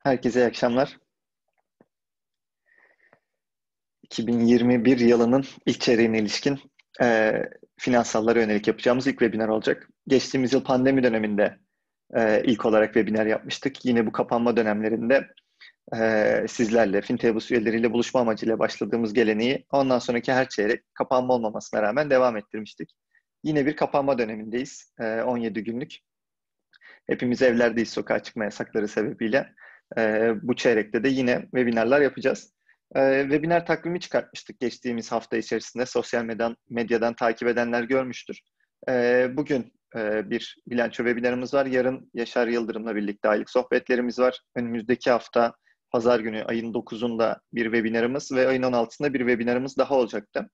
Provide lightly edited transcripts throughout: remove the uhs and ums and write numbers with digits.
Herkese iyi akşamlar. 2021 yılının ilk çeyreğine ilişkin finansallara yönelik yapacağımız ilk webinar olacak. Geçtiğimiz yıl pandemi döneminde ilk olarak webinar yapmıştık. Yine bu kapanma dönemlerinde sizlerle, Fintebus üyeleriyle buluşma amacıyla başladığımız geleneği ondan sonraki her çeyrek kapanma olmamasına rağmen devam ettirmiştik. Yine bir kapanma dönemindeyiz, 17 günlük. Hepimiz evlerdeyiz sokağa çıkma yasakları sebebiyle. Bu çeyrekte de yine webinarlar yapacağız. Webinar takvimi çıkartmıştık geçtiğimiz hafta içerisinde. Sosyal medyadan takip edenler görmüştür. Bugün bir bilanço webinarımız var. Yarın Yaşar Yıldırım'la birlikte aylık sohbetlerimiz var. Önümüzdeki hafta Pazar günü ayın 9'unda bir webinarımız ve ayın 16'sında bir webinarımız daha olacaktı.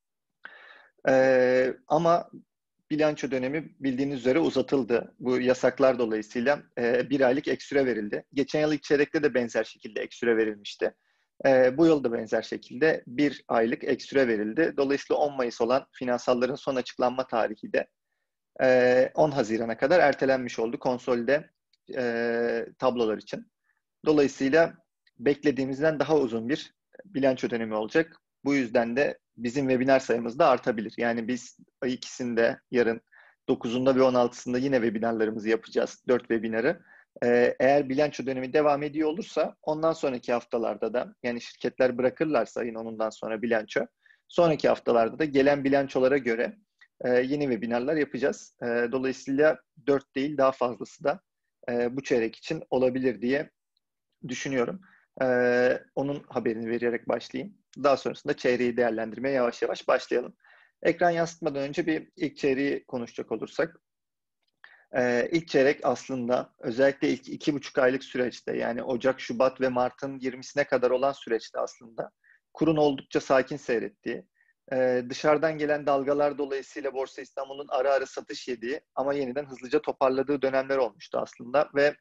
Ama bilanço dönemi bildiğiniz üzere uzatıldı. Bu yasaklar dolayısıyla bir aylık ek süre verildi. Geçen yıl ilk çeyrekte de benzer şekilde ek süre verilmişti. Bu yıl da benzer şekilde bir aylık ek süre verildi. Dolayısıyla 10 Mayıs olan finansalların son açıklanma tarihi de 10 Haziran'a kadar ertelenmiş oldu konsolide tablolar için. Dolayısıyla beklediğimizden daha uzun bir bilanço dönemi olacak. Bu yüzden de bizim webinar sayımız da artabilir. Yani biz ay ikisinde yarın 9'unda ve 16'sında yine webinarlarımızı yapacağız. 4 webinarı. Eğer bilanço dönemi devam ediyor olursa ondan sonraki haftalarda da yani şirketler bırakırlarsa ayın 10'undan sonra bilanço sonraki haftalarda da gelen bilançolara göre yeni webinarlar yapacağız. Dolayısıyla 4 değil daha fazlası da bu çeyrek için olabilir diye düşünüyorum. Onun haberini vererek başlayayım. Daha sonrasında çeyreği değerlendirmeye yavaş yavaş başlayalım. Ekran yansıtmadan önce bir ilk çeyreği konuşacak olursak. İlk çeyrek aslında özellikle ilk 2,5 aylık süreçte yani Ocak, Şubat ve Mart'ın 20'sine kadar olan süreçte aslında kurun oldukça sakin seyrettiği, dışarıdan gelen dalgalar dolayısıyla Borsa İstanbul'un ara ara satış yediği ama yeniden hızlıca toparladığı dönemler olmuştu aslında ve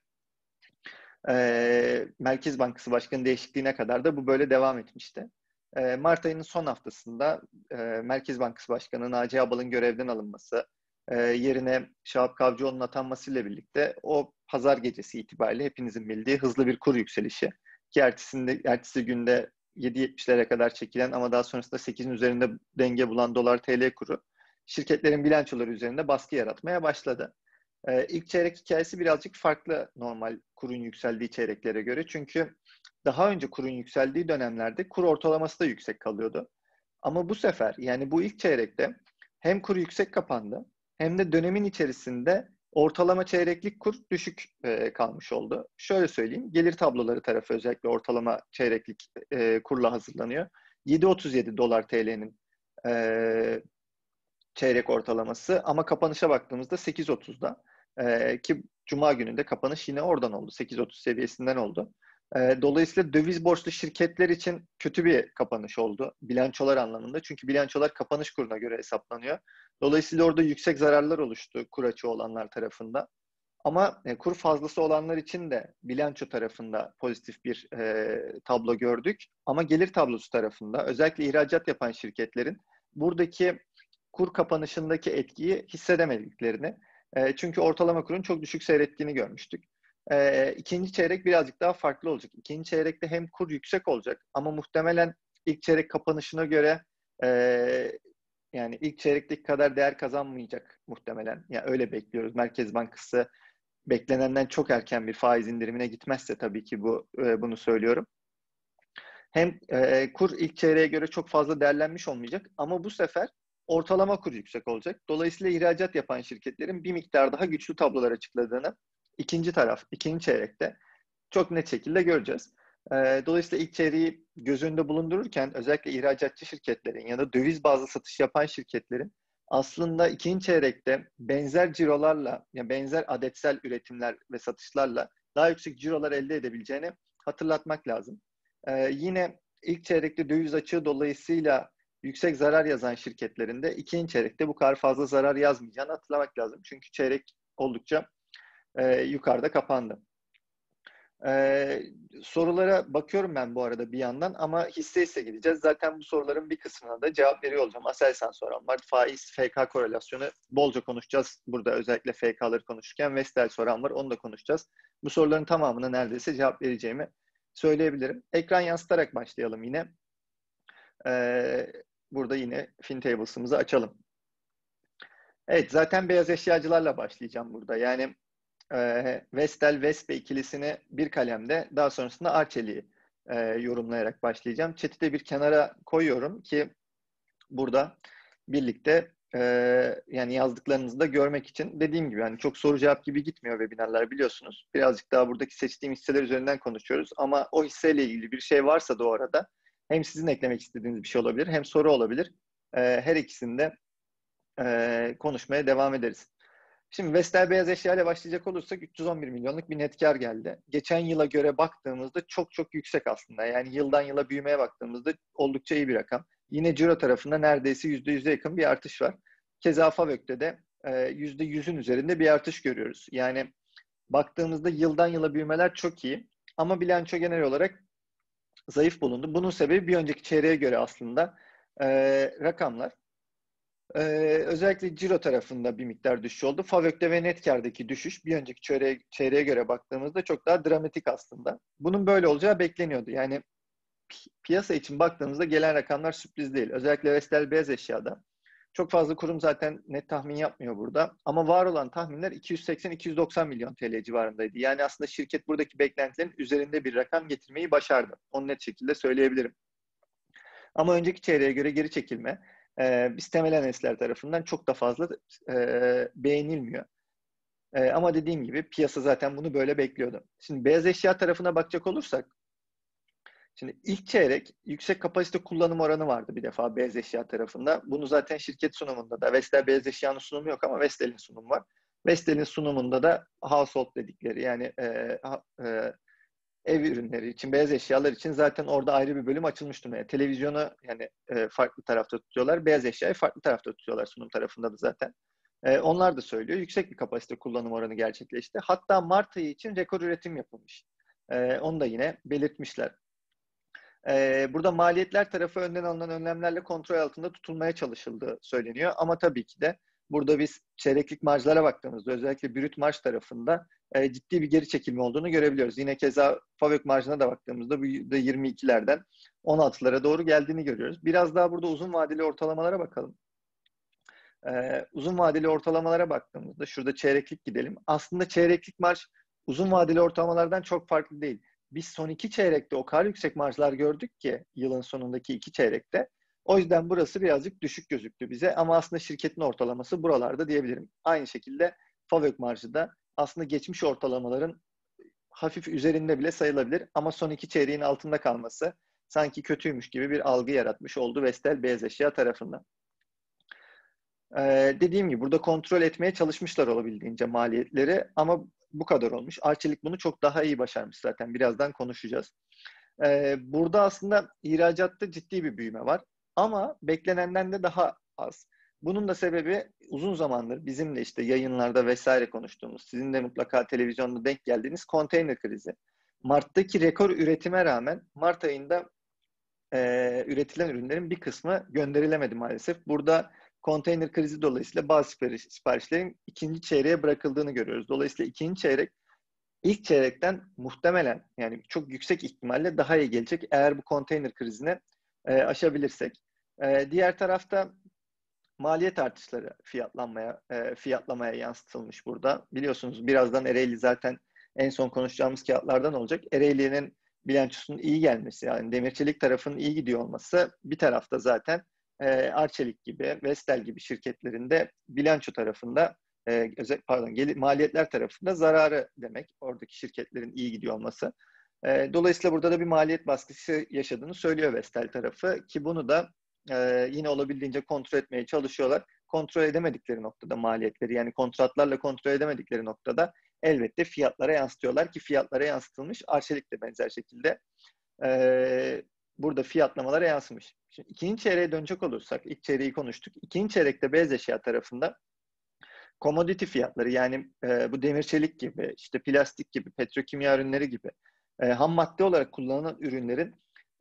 Merkez Bankası Başkanı değişikliğine kadar da bu böyle devam etmişti. Mart ayının son haftasında Merkez Bankası Başkanı Naci Ağbal'ın görevden alınması, yerine Şahap Kavcıoğlu'nun atanmasıyla birlikte o pazar gecesi itibariyle hepinizin bildiği hızlı bir kur yükselişi ki ertesi günde 7.70'lere kadar çekilen ama daha sonrasında 8'in üzerinde denge bulan dolar TL kuru şirketlerin bilançoları üzerinde baskı yaratmaya başladı. İlk çeyrek hikayesi birazcık farklı normal kurun yükseldiği çeyreklere göre. Çünkü daha önce kurun yükseldiği dönemlerde kur ortalaması da yüksek kalıyordu. Ama bu sefer yani bu ilk çeyrekte hem kur yüksek kapandı hem de dönemin içerisinde ortalama çeyreklik kur düşük kalmış oldu. Şöyle söyleyeyim, gelir tabloları tarafı özellikle ortalama çeyreklik kurla hazırlanıyor. 7.37 dolar TL'nin çeyrek ortalaması ama kapanışa baktığımızda 8.30'da ki Cuma gününde kapanış yine oradan oldu. 8.30 seviyesinden oldu. Dolayısıyla döviz borçlu şirketler için kötü bir kapanış oldu. Bilançolar anlamında. Çünkü bilançolar kapanış kuruna göre hesaplanıyor. Dolayısıyla orada yüksek zararlar oluştu kur açığı olanlar tarafında. Ama kur fazlası olanlar için de bilanço tarafında pozitif bir tablo gördük. Ama gelir tablosu tarafında özellikle ihracat yapan şirketlerin buradaki kur kapanışındaki etkiyi hissedemediklerini, çünkü ortalama kurun çok düşük seyrettiğini görmüştük. İkinci çeyrek birazcık daha farklı olacak. İkinci çeyrekte hem kur yüksek olacak ama muhtemelen ilk çeyrek kapanışına göre e, yani ilk çeyrekteki kadar değer kazanmayacak muhtemelen. Yani öyle bekliyoruz. Merkez Bankası beklenenden çok erken bir faiz indirimine gitmezse tabii ki bunu söylüyorum. Hem kur ilk çeyreğe göre çok fazla değerlenmiş olmayacak ama bu sefer ortalama kur yüksek olacak. Dolayısıyla ihracat yapan şirketlerin bir miktar daha güçlü tablolar açıkladığını ikinci çeyrekte çok net şekilde göreceğiz. Dolayısıyla ilk çeyreği göz önünde bulundururken özellikle ihracatçı şirketlerin ya da döviz bazlı satış yapan şirketlerin aslında ikinci çeyrekte benzer cirolarla, yani benzer adetsel üretimler ve satışlarla daha yüksek cirolar elde edebileceğini hatırlatmak lazım. Yine ilk çeyrekte döviz açığı dolayısıyla yüksek zarar yazan şirketlerin de ikinci çeyrekte bu kadar fazla zarar yazmayacağını hatırlamak lazım. Çünkü çeyrek oldukça yukarıda kapandı. Ee, Sorulara bakıyorum ben bu arada bir yandan ama hisse hisse gideceğiz. Zaten bu soruların bir kısmına da cevap veriyor olacağım. Aselsan soran var. Faiz, FK korelasyonu bolca konuşacağız. Burada özellikle FK'ları konuşurken Vestel soran var. Onu da konuşacağız. Bu soruların tamamına neredeyse cevap vereceğimi söyleyebilirim. Ekran yansıtarak başlayalım yine. Ee, Burada yine FinTables'ımızı açalım. Evet, zaten beyaz eşyacılarla başlayacağım burada. Yani Vestel-Vespe ikilisini bir kalemde, daha sonrasında Arçelik'i yorumlayarak başlayacağım. Chat'i de bir kenara koyuyorum ki burada birlikte yani yazdıklarınızı da görmek için. Dediğim gibi yani çok soru cevap gibi gitmiyor webinarlar, biliyorsunuz. Birazcık daha buradaki seçtiğim hisseler üzerinden konuşuyoruz. Ama o hisseyle ilgili bir şey varsa da orada hem sizin eklemek istediğiniz bir şey olabilir hem soru olabilir. Her ikisinde konuşmaya devam ederiz. Şimdi Vestel beyaz eşya ile başlayacak olursak 311 milyonluk bir net kar geldi. Geçen yıla göre baktığımızda çok çok yüksek aslında. Yani yıldan yıla büyümeye baktığımızda oldukça iyi bir rakam. Yine Ciro tarafında neredeyse %100'e yakın bir artış var. Keza Favök'te de %100'ün üzerinde bir artış görüyoruz. Yani baktığımızda yıldan yıla büyümeler çok iyi. Ama bilanço genel olarak zayıf bulundu. Bunun sebebi bir önceki çeyreğe göre aslında rakamlar. Özellikle Ciro tarafında bir miktar düşüş oldu. Favök'te ve net kârdaki düşüş bir önceki çeyreğe göre baktığımızda çok daha dramatik aslında. Bunun böyle olacağı bekleniyordu. Yani piyasa için baktığımızda gelen rakamlar sürpriz değil. Özellikle Vestel beyaz eşyada. Çok fazla kurum zaten net tahmin yapmıyor burada. Ama var olan tahminler 280-290 milyon TL civarındaydı. Yani aslında şirket buradaki beklentilerin üzerinde bir rakam getirmeyi başardı. Onu net şekilde söyleyebilirim. Ama önceki çeyreğe göre geri çekilme biz temel analistler tarafından çok da fazla beğenilmiyor. Ama dediğim gibi piyasa zaten bunu böyle bekliyordu. Şimdi beyaz eşya tarafına bakacak olursak, şimdi ilk çeyrek yüksek kapasite kullanım oranı vardı bir defa beyaz eşya tarafında. Bunu zaten şirket sunumunda da, Vestel beyaz eşyanın sunumu yok ama Vestel'in sunumu var. Vestel'in sunumunda da household dedikleri yani ev ürünleri için, beyaz eşyalar için zaten orada ayrı bir bölüm açılmış durumda. Yani televizyonu yani farklı tarafta tutuyorlar. Beyaz eşyayı farklı tarafta tutuyorlar sunum tarafında da zaten. Onlar da söylüyor. Yüksek bir kapasite kullanım oranı gerçekleşti. Hatta Mart ayı için rekor üretim yapılmış. Onu da yine belirtmişler. Burada maliyetler tarafı önden alınan önlemlerle kontrol altında tutulmaya çalışıldığı söyleniyor. Ama tabii ki de burada biz çeyreklik marjlara baktığımızda özellikle brüt marj tarafında ciddi bir geri çekilme olduğunu görebiliyoruz. Yine keza Favök marjına da baktığımızda bu %22'lerden 16'lara doğru geldiğini görüyoruz. Biraz daha burada uzun vadeli ortalamalara bakalım. Uzun vadeli ortalamalara baktığımızda şurada çeyreklik gidelim. Aslında çeyreklik marj uzun vadeli ortalamalardan çok farklı değil. Biz son iki çeyrekte o kadar yüksek marjlar gördük ki yılın sonundaki iki çeyrekte. O yüzden burası birazcık düşük gözüktü bize ama aslında şirketin ortalaması buralarda diyebilirim. Aynı şekilde Favök marjı da aslında geçmiş ortalamaların hafif üzerinde bile sayılabilir ama son iki çeyreğin altında kalması sanki kötüymüş gibi bir algı yaratmış oldu Vestel beyaz eşya tarafından. Dediğim gibi burada kontrol etmeye çalışmışlar olabildiğince maliyetleri ama bu kadar olmuş. Arçelik bunu çok daha iyi başarmış zaten. Birazdan konuşacağız. Burada aslında ihracatta ciddi bir büyüme var ama beklenenden de daha az. Bunun da sebebi uzun zamandır bizim de işte yayınlarda vesaire konuştuğumuz, sizin de mutlaka televizyonda denk geldiğiniz konteyner krizi. Mart'taki rekor üretime rağmen Mart ayında üretilen ürünlerin bir kısmı gönderilemedi maalesef. Burada konteyner krizi dolayısıyla bazı siparişlerin ikinci çeyreğe bırakıldığını görüyoruz. Dolayısıyla ikinci çeyrek ilk çeyrekten muhtemelen yani çok yüksek ihtimalle daha iyi gelecek eğer bu konteyner krizini aşabilirsek. Diğer tarafta maliyet artışları fiyatlamaya yansıtılmış burada. Biliyorsunuz birazdan Ereğli zaten en son konuşacağımız kağıtlardan olacak. Ereğli'nin bilançosunun iyi gelmesi, yani demir çelik tarafının iyi gidiyor olması bir tarafta zaten Arçelik gibi, Vestel gibi şirketlerin de bilanço tarafında maliyetler tarafında zararı demek. Oradaki şirketlerin iyi gidiyor olması. Dolayısıyla burada da bir maliyet baskısı yaşadığını söylüyor Vestel tarafı ki bunu da yine olabildiğince kontrol etmeye çalışıyorlar. Kontrol edemedikleri noktada maliyetleri yani kontratlarla kontrol edemedikleri noktada elbette fiyatlara yansıtıyorlar ki fiyatlara yansıtılmış. Arçelik de benzer şekilde burada fiyatlamalara yansımış. Şimdi ikinci çeyreğe dönecek olursak, ilk çeyreği konuştuk. İkinci çeyrekte beyaz eşya tarafında commodity fiyatları, yani bu demir çelik gibi, işte plastik gibi, petrokimya ürünleri gibi ham madde olarak kullanılan ürünlerin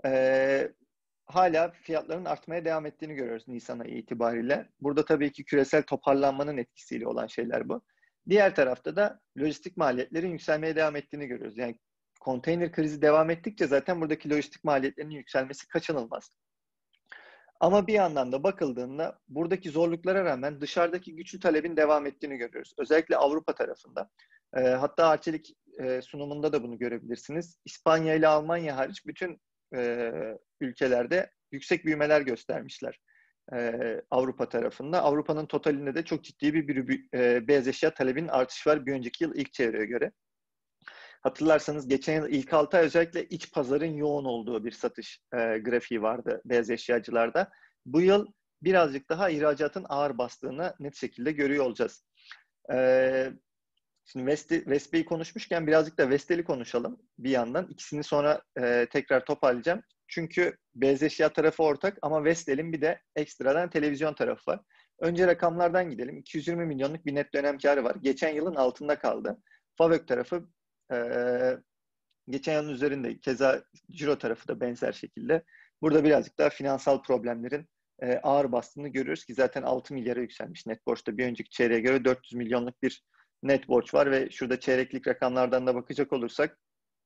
hala fiyatların artmaya devam ettiğini görüyoruz Nisan ayı itibariyle. Burada tabii ki küresel toparlanmanın etkisiyle olan şeyler bu. Diğer tarafta da lojistik maliyetlerin yükselmeye devam ettiğini görüyoruz. Yani konteyner krizi devam ettikçe zaten buradaki lojistik maliyetlerinin yükselmesi kaçınılmaz. Ama bir yandan da bakıldığında buradaki zorluklara rağmen dışarıdaki güçlü talebin devam ettiğini görüyoruz. Özellikle Avrupa tarafında. Hatta Arçelik sunumunda da bunu görebilirsiniz. İspanya ile Almanya hariç bütün ülkelerde yüksek büyümeler göstermişler Avrupa tarafında. Avrupa'nın totalinde de çok ciddi bir beyaz eşya talebinin artışı var bir önceki yıl ilk çevreye göre. Hatırlarsanız geçen yıl ilk 6 ay özellikle iç pazarın yoğun olduğu bir satış grafiği vardı beyaz eşyacılarda. Bu yıl birazcık daha ihracatın ağır bastığını net şekilde görüyor olacağız. Şimdi Vestel'i konuşmuşken birazcık da Vestel'i konuşalım bir yandan. İkisini sonra tekrar toparlayacağım. Çünkü beyaz eşya tarafı ortak ama Vestel'in bir de ekstradan televizyon tarafı var. Önce rakamlardan gidelim. 220 milyonluk bir net dönem karı var. Geçen yılın altında kaldı. Favök tarafı geçen yılın üzerinde. Keza Ciro tarafı da benzer şekilde. Burada birazcık daha finansal problemlerin ağır bastığını görüyoruz ki zaten 6 milyara yükselmiş net borçta. Bir önceki çeyreğe göre 400 milyonluk bir net borç var ve şurada çeyreklik rakamlardan da bakacak olursak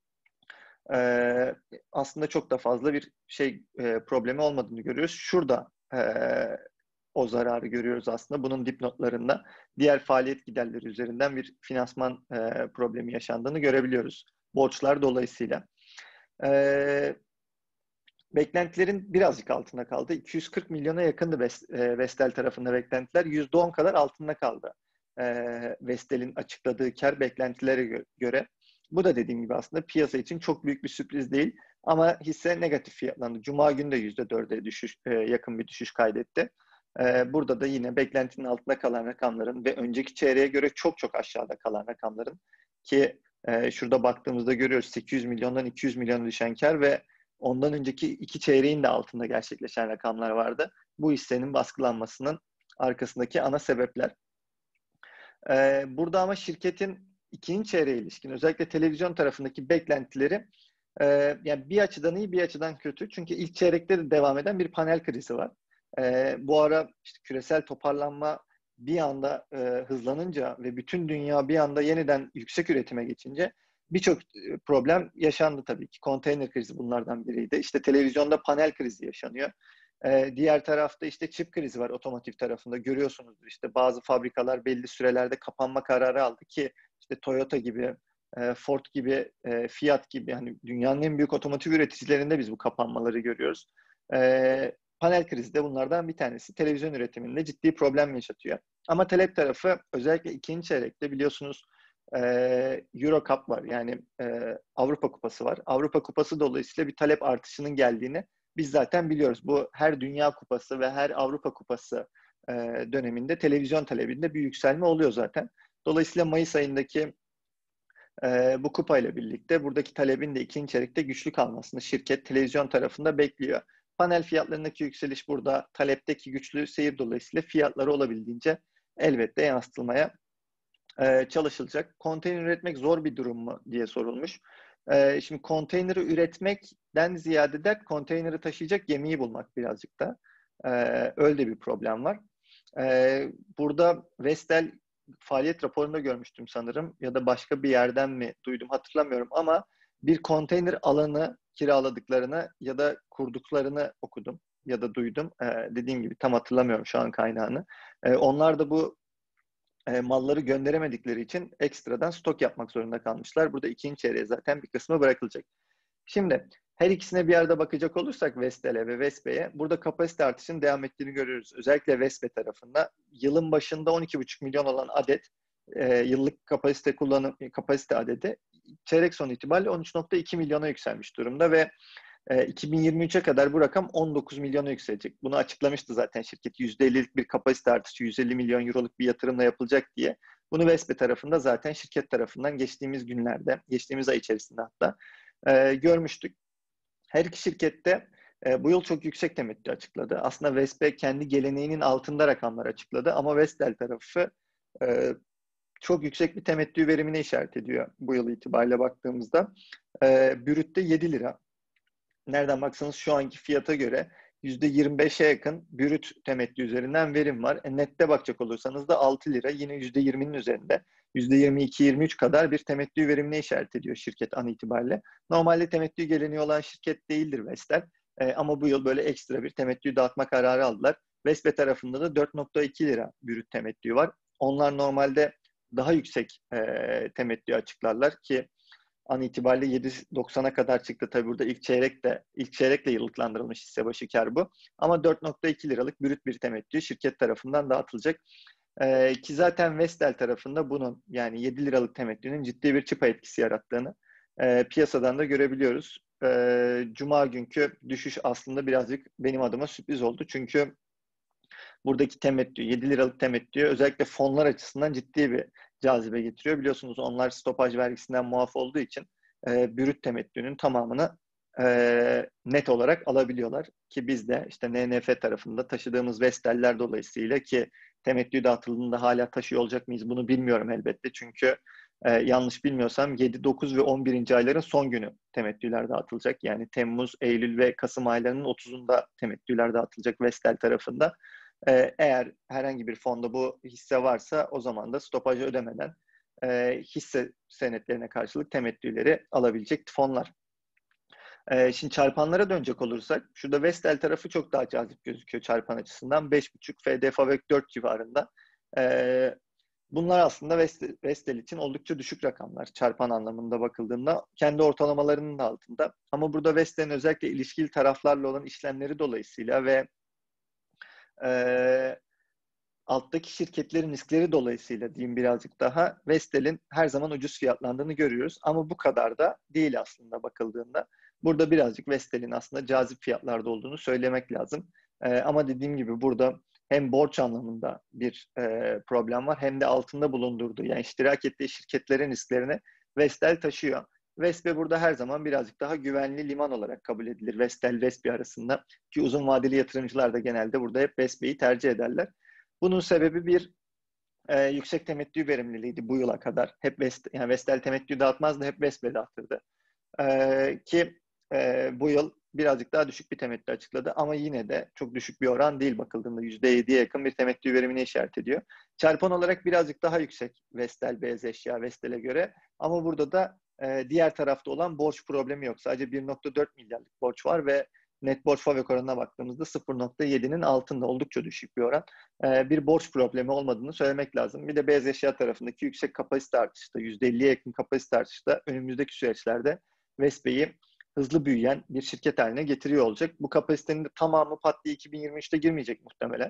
aslında çok da fazla bir problemi olmadığını görüyoruz. Şurada o zararı görüyoruz aslında. Bunun dipnotlarında diğer faaliyet giderleri üzerinden bir finansman problemi yaşandığını görebiliyoruz. Borçlar dolayısıyla. Beklentilerin birazcık altında kaldı. 240 milyona yakındı Vestel tarafında beklentiler. %10 kadar altında kaldı. Vestel'in açıkladığı kar beklentilere göre. Bu da dediğim gibi aslında piyasa için çok büyük bir sürpriz değil. Ama hisse negatif fiyatlandı. Cuma günü de %4'e yakın bir düşüş kaydetti. Burada da yine beklentinin altında kalan rakamların ve önceki çeyreğe göre çok çok aşağıda kalan rakamların ki şurada baktığımızda görüyoruz 800 milyondan 200 milyona düşen kar ve ondan önceki iki çeyreğin de altında gerçekleşen rakamlar vardı. Bu hissenin baskılanmasının arkasındaki ana sebepler. Burada ama şirketin ikinci çeyreğe ilişkin özellikle televizyon tarafındaki beklentileri yani bir açıdan iyi bir açıdan kötü. Çünkü ilk çeyrekte de devam eden bir panel krizi var. Bu ara işte küresel toparlanma bir anda hızlanınca ve bütün dünya bir anda yeniden yüksek üretime geçince birçok problem yaşandı tabii ki. Konteyner krizi bunlardan biriydi. İşte televizyonda panel krizi yaşanıyor. Diğer tarafta işte çip krizi var otomotiv tarafında. Görüyorsunuzdur işte bazı fabrikalar belli sürelerde kapanma kararı aldı ki işte Toyota gibi, Ford gibi, Fiat gibi hani dünyanın en büyük otomotiv üreticilerinde biz bu kapanmaları görüyoruz. Panel krizi de bunlardan bir tanesi. Televizyon üretiminde ciddi problem yaşatıyor. Ama talep tarafı özellikle ikinci çeyrekte biliyorsunuz Euro Cup var. Yani Avrupa Kupası var. Avrupa Kupası dolayısıyla bir talep artışının geldiğini biz zaten biliyoruz. Bu her Dünya Kupası ve her Avrupa Kupası döneminde televizyon talebinde bir yükselme oluyor zaten. Dolayısıyla Mayıs ayındaki bu kupayla birlikte buradaki talebin de ikinci çeyrekte güçlü kalmasını şirket televizyon tarafında bekliyor. Panel fiyatlarındaki yükseliş burada talepteki güçlü seyir dolayısıyla fiyatları olabildiğince elbette yansıtılmaya çalışılacak. Konteyner üretmek zor bir durum mu diye sorulmuş. Şimdi konteyneri üretmekten ziyade de konteyneri taşıyacak gemiyi bulmak birazcık da. Öyle bir problem var. Burada Vestel faaliyet raporunda görmüştüm sanırım ya da başka bir yerden mi duydum hatırlamıyorum ama bir konteyner alanı kiraladıklarını ya da kurduklarını okudum ya da duydum. Dediğim gibi tam hatırlamıyorum şu an kaynağını. Onlar da bu malları gönderemedikleri için ekstradan stok yapmak zorunda kalmışlar. Burada ikinci çeyreğe zaten bir kısmı bırakılacak. Şimdi her ikisine bir yerde bakacak olursak Vestel'e ve Vespe'ye burada kapasite artışının devam ettiğini görüyoruz. Özellikle Vespe tarafında yılın başında 12,5 milyon olan adet yıllık kapasite adedi çeyrek sonu itibariyle 13,2 milyona yükselmiş durumda ve 2023'e kadar bu rakam 19 milyona yükselecek. Bunu açıklamıştı zaten şirket. %50'lik bir kapasite artışı, 150 milyon euroluk bir yatırımla yapılacak diye. Bunu Vespe tarafında zaten şirket tarafından geçtiğimiz günlerde, geçtiğimiz ay içerisinde hatta görmüştük. Her iki şirkette bu yıl çok yüksek temettü açıkladı. Aslında Vespe kendi geleneğinin altında rakamlar açıkladı ama Vestel tarafı e, çok yüksek bir temettü verimine işaret ediyor bu yıl itibariyle baktığımızda. Brütte 7 lira. Nereden baksanız şu anki fiyata göre %25'e yakın brüt temettü üzerinden verim var. Nette bakacak olursanız da 6 lira, yine %20'nin üzerinde. %22-23 kadar bir temettü verimine işaret ediyor şirket an itibariyle. Normalde temettü geleneği olan şirket değildir Vestel. Ama bu yıl böyle ekstra bir temettü dağıtma kararı aldılar. Vestel tarafında da 4,2 lira brüt temettü var. Onlar normalde daha yüksek temettü açıklarlar ki an itibariyle 7,90'a kadar çıktı. Tabii burada ilk çeyrekle yıllıklandırılmış hisse başı kar bu. Ama 4,2 liralık brüt bir temettü şirket tarafından dağıtılacak. Ki zaten Vestel tarafında bunun, yani 7 liralık temettünün ciddi bir çıpa etkisi yarattığını piyasadan da görebiliyoruz. Cuma günkü düşüş aslında birazcık benim adıma sürpriz oldu. Çünkü buradaki temettü, 7 liralık temettü özellikle fonlar açısından ciddi bir cazibe getiriyor. Biliyorsunuz onlar stopaj vergisinden muaf olduğu için brüt temettünün tamamını net olarak alabiliyorlar. Ki biz de işte NNF tarafında taşıdığımız Vestel'ler dolayısıyla, ki temettü dağıtıldığında hala taşıyor olacak mıyız bunu bilmiyorum elbette. Çünkü yanlış bilmiyorsam 7, 9 ve 11. ayların son günü temettüler dağıtılacak. Yani Temmuz, Eylül ve Kasım aylarının 30'unda temettüler dağıtılacak Vestel tarafında. Eğer herhangi bir fonda bu hisse varsa o zaman da stopajı ödemeden hisse senetlerine karşılık temettüleri alabilecek fonlar. Şimdi çarpanlara dönecek olursak, şurada Vestel tarafı çok daha cazip gözüküyor çarpan açısından. 5,5 FD-Fabrik 4 civarında. Bunlar aslında Vestel için oldukça düşük rakamlar çarpan anlamında bakıldığında. Kendi ortalamalarının da altında. Ama burada Vestel'in özellikle ilişkili taraflarla olan işlemleri dolayısıyla ve alttaki şirketlerin riskleri dolayısıyla diyeyim birazcık daha, Vestel'in her zaman ucuz fiyatlandığını görüyoruz. Ama bu kadar da değil aslında bakıldığında. Burada birazcık Vestel'in aslında cazip fiyatlarda olduğunu söylemek lazım. Ama dediğim gibi burada hem borç anlamında bir problem var, hem de altında bulundurduğu, yani iştirak ettiği şirketlerin risklerini Vestel taşıyor. Vespe burada her zaman birazcık daha güvenli liman olarak kabul edilir Vestel-Vespe arasında. Ki uzun vadeli yatırımcılar da genelde burada hep Vespe'yi tercih ederler. Bunun sebebi bir yüksek temettü verimliliğiydi bu yıla kadar. Hep yani Vestel temettü dağıtmazdı, hep Vespe dağıtırdı. Ki bu yıl birazcık daha düşük bir temettü açıkladı ama yine de çok düşük bir oran değil bakıldığında. %7'ye yakın bir temettü verimine işaret ediyor. Çarpan olarak birazcık daha yüksek Vestel beyaz eşya Vestel'e göre, ama burada da diğer tarafta olan borç problemi yok. Sadece 1,4 milyarlık borç var ve net borç FAVÖK oranına baktığımızda 0,7'nin altında, oldukça düşük bir oran. Bir borç problemi olmadığını söylemek lazım. Bir de beyaz eşya tarafındaki yüksek kapasite artışta, %50'ye yakın kapasite artışta önümüzdeki süreçlerde Vespe'yi hızlı büyüyen bir şirket haline getiriyor olacak. Bu kapasitenin de tamamı pat diye 2023'te girmeyecek muhtemelen.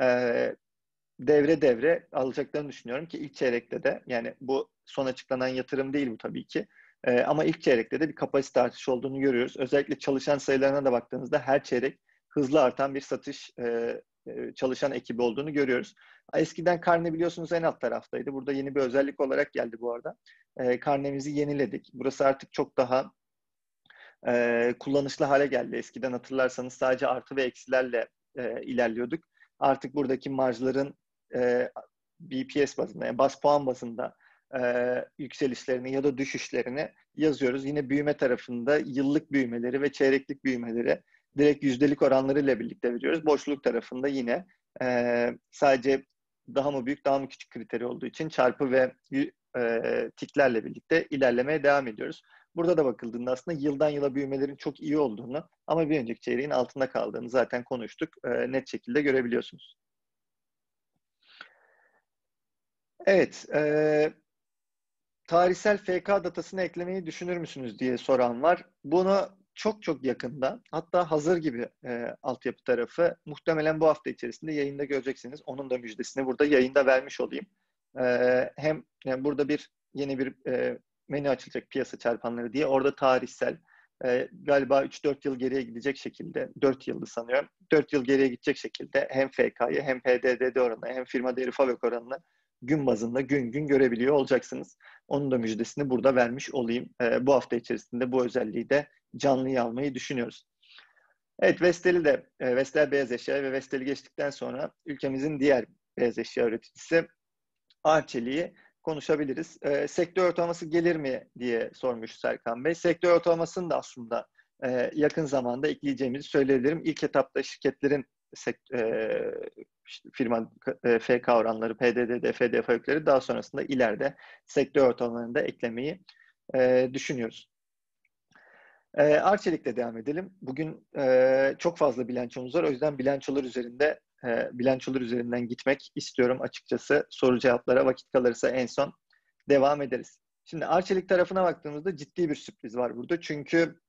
Devre devre alacaklarını düşünüyorum ki ilk çeyrekte de, yani bu son açıklanan yatırım değil bu tabii ki. Ama ilk çeyrekte de bir kapasite artışı olduğunu görüyoruz. Özellikle çalışan sayılarına da baktığınızda her çeyrek hızlı artan bir satış çalışan ekibi olduğunu görüyoruz. Eskiden karne biliyorsunuz en alt taraftaydı. Burada yeni bir özellik olarak geldi bu arada. Karnemizi yeniledik. Burası artık çok daha kullanışlı hale geldi. Eskiden hatırlarsanız sadece artı ve eksilerle ilerliyorduk. Artık buradaki marjların BPS bazında, yani bas puan bazında yükselişlerini ya da düşüşlerini yazıyoruz. Yine büyüme tarafında yıllık büyümeleri ve çeyreklik büyümeleri direkt yüzdelik oranlarıyla birlikte veriyoruz. Boşluk tarafında yine sadece daha mı büyük daha mı küçük kriteri olduğu için çarpı ve tiklerle birlikte ilerlemeye devam ediyoruz. Burada da bakıldığında aslında yıldan yıla büyümelerin çok iyi olduğunu ama bir önceki çeyreğin altında kaldığını zaten konuştuk. Net şekilde görebiliyorsunuz. Evet, tarihsel FK datasını eklemeyi düşünür müsünüz diye soran var. Bunu çok çok yakında, hatta hazır gibi altyapı tarafı, muhtemelen bu hafta içerisinde yayında göreceksiniz. Onun da müjdesini burada yayında vermiş olayım. Hem yani burada yeni bir menü açılacak, piyasa çarpanları diye. Orada tarihsel, galiba 3-4 yıl geriye gidecek şekilde, 4 yıldı sanıyorum. 4 yıl geriye gidecek şekilde hem FK'yı hem PDDD oranını hem firma değeri FAVÖK oranını gün bazında gün gün görebiliyor olacaksınız. Onun da müjdesini burada vermiş olayım. Bu hafta içerisinde bu özelliği de canlıya almayı düşünüyoruz. Evet, Vestel beyaz eşya ve Vestel'i geçtikten sonra ülkemizin diğer beyaz eşya üreticisi Arçelik'i konuşabiliriz. Sektör ortalaması gelir mi diye sormuş Serkan Bey. Sektör ortalamasını da aslında yakın zamanda ekleyeceğimizi söyleyebilirim. İlk etapta şirketlerin işte firma FK oranları, PDD, FD fabrikleri, daha sonrasında ileride sektör ortalamalarını da eklemeyi düşünüyoruz. Arçelik'le devam edelim. Bugün çok fazla bilançomuz var. O yüzden bilançolar üzerinden gitmek istiyorum açıkçası. Soru cevaplara vakit kalırsa en son devam ederiz. Şimdi Arçelik tarafına baktığımızda ciddi bir sürpriz var burada. Çünkü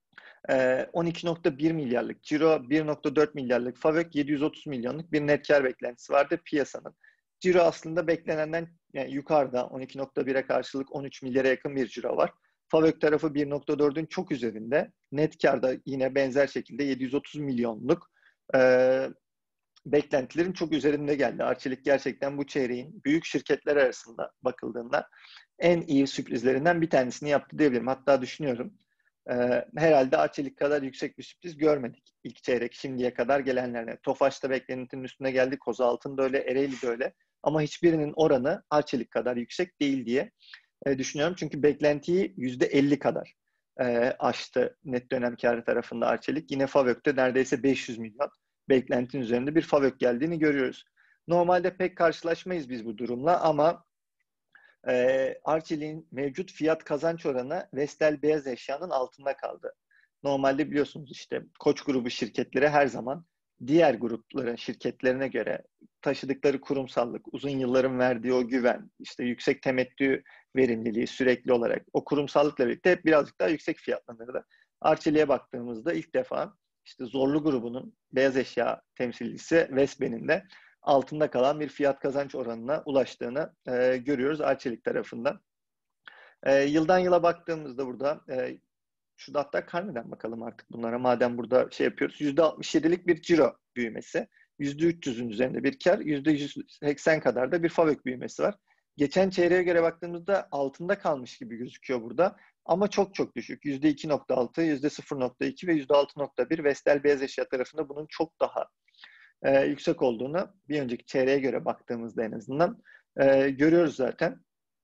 12.1 milyarlık ciro, 1.4 milyarlık FAVÖK, 730 milyonluk bir net kar beklentisi vardı piyasanın. Ciro aslında beklenenden yani yukarıda, 12.1'e karşılık 13 milyara yakın bir ciro var. FAVÖK tarafı 1.4'ün çok üzerinde. Net karda yine benzer şekilde 730 milyonluk beklentilerin çok üzerinde geldi. Arçelik gerçekten bu çeyreğin büyük şirketler arasında bakıldığında en iyi sürprizlerinden bir tanesini yaptı diyebilirim. Hatta düşünüyorum herhalde Arçelik kadar yüksek bir sürpriz görmedik ilk çeyrek şimdiye kadar gelenlerine. Tofaş'ta beklenetinin üstüne geldi, Kozaltın da öyle, Ereğli de öyle. Ama hiçbirinin oranı Arçelik kadar yüksek değil diye düşünüyorum. Çünkü beklentiyi %50 kadar aştı net dönem kârı tarafında Arçelik. Yine FAVÖK'te neredeyse 500 milyon beklentinin üzerinde bir FAVÖK geldiğini görüyoruz. Normalde pek karşılaşmayız biz bu durumla ama Arçelik'in mevcut fiyat kazanç oranı Vestel Beyaz Eşya'nın altında kaldı. Normalde biliyorsunuz işte Koç grubu şirketleri her zaman diğer grupların şirketlerine göre taşıdıkları kurumsallık, uzun yılların verdiği o güven, işte yüksek temettü verimliliği sürekli olarak o kurumsallıkla birlikte hep birazcık daha yüksek fiyatlanırdı. Arçelik'e baktığımızda ilk defa işte Zorlu grubunun beyaz eşya temsilcisi Vesben'in de altında kalan bir fiyat kazanç oranına ulaştığını görüyoruz Arçelik tarafından. Yıldan yıla baktığımızda burada şurada hatta karneden bakalım artık bunlara madem burada şey yapıyoruz. %67'lik bir ciro büyümesi. %300'ün üzerinde bir kar, %180 kadar da bir FAVÖK büyümesi var. Geçen çeyreğe göre baktığımızda altında kalmış gibi gözüküyor burada. Ama çok çok düşük. %2.6, %0.2 ve %6.1 Vestel Beyaz Eşya tarafında bunun çok daha yüksek olduğunu bir önceki çeyreğe göre baktığımızda en azından görüyoruz zaten.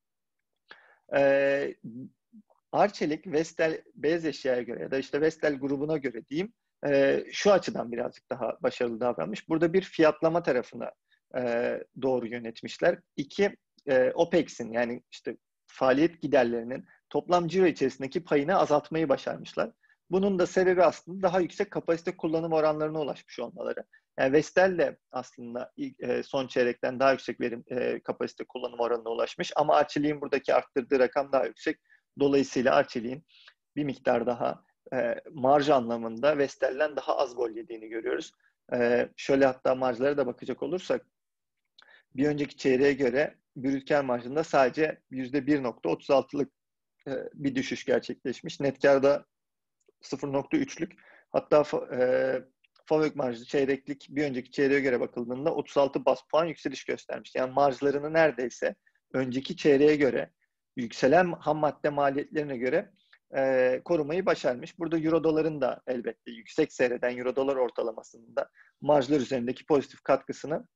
Arçelik, Vestel Beyaz Eşya'ya göre ya da işte Vestel grubuna göre diyeyim şu açıdan birazcık daha başarılı davranmış. Burada bir fiyatlama tarafına doğru yönetmişler. İki, OPEX'in yani işte faaliyet giderlerinin toplam ciro içerisindeki payını azaltmayı başarmışlar. Bunun da sebebi aslında daha yüksek kapasite kullanım oranlarına ulaşmış olmaları. Yani Vestel de aslında son çeyrekten daha yüksek kapasite kullanım oranına ulaşmış ama Arçelik'in buradaki arttırdığı rakam daha yüksek. Dolayısıyla Arçelik'in bir miktar daha marj anlamında Vestel'den daha az gol yediğini görüyoruz. Şöyle hatta marjlara da bakacak olursak bir önceki çeyreğe göre brüt kar marjında sadece %1.36'lık bir düşüş gerçekleşmiş. Net karda 0.3'lük. Hatta FAVÖK marjı çeyreklik bir önceki çeyreğe göre bakıldığında 36 bas puan yükseliş göstermiş. Yani marjlarını neredeyse önceki çeyreğe göre yükselen ham madde maliyetlerine göre korumayı başarmış. Burada euro doların da elbette yüksek seyreden euro dolar ortalamasının da marjlar üzerindeki pozitif katkısını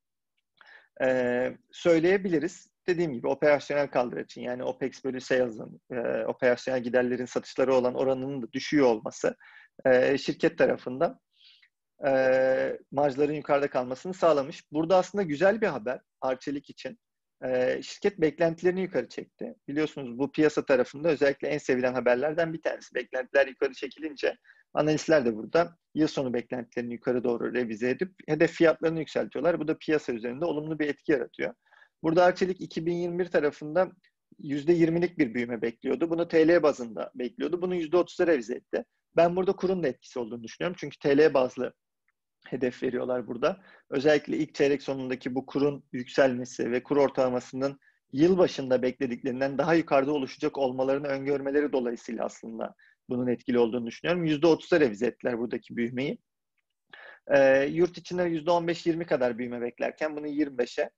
söyleyebiliriz. Dediğim gibi operasyonel kaldıraçın yani OPEX bölü sales'ın operasyonel giderlerin satışları olan oranının da düşüyor olması şirket tarafından marjların yukarıda kalmasını sağlamış. Burada aslında güzel bir haber Arçelik için. Şirket beklentilerini yukarı çekti. Biliyorsunuz bu piyasa tarafında özellikle en sevilen haberlerden bir tanesi. Beklentiler yukarı çekilince analistler de burada yıl sonu beklentilerini yukarı doğru revize edip hedef fiyatlarını yükseltiyorlar. Bu da piyasa üzerinde olumlu bir etki yaratıyor. Burada Arçelik 2021 tarafında %20'lik bir büyüme bekliyordu. Bunu TL bazında bekliyordu. Bunu %30'a revize etti. Ben burada kurun da etkisi olduğunu düşünüyorum. Çünkü TL bazlı hedef veriyorlar burada. Özellikle ilk çeyrek sonundaki bu kurun yükselmesi ve kur ortalamasının yıl başında beklediklerinden daha yukarıda oluşacak olmalarını öngörmeleri dolayısıyla aslında bunun etkili olduğunu düşünüyorum. %30'a revize ettiler buradaki büyümeyi. Yurt içinde %15-20 kadar büyüme beklerken bunu 25'e,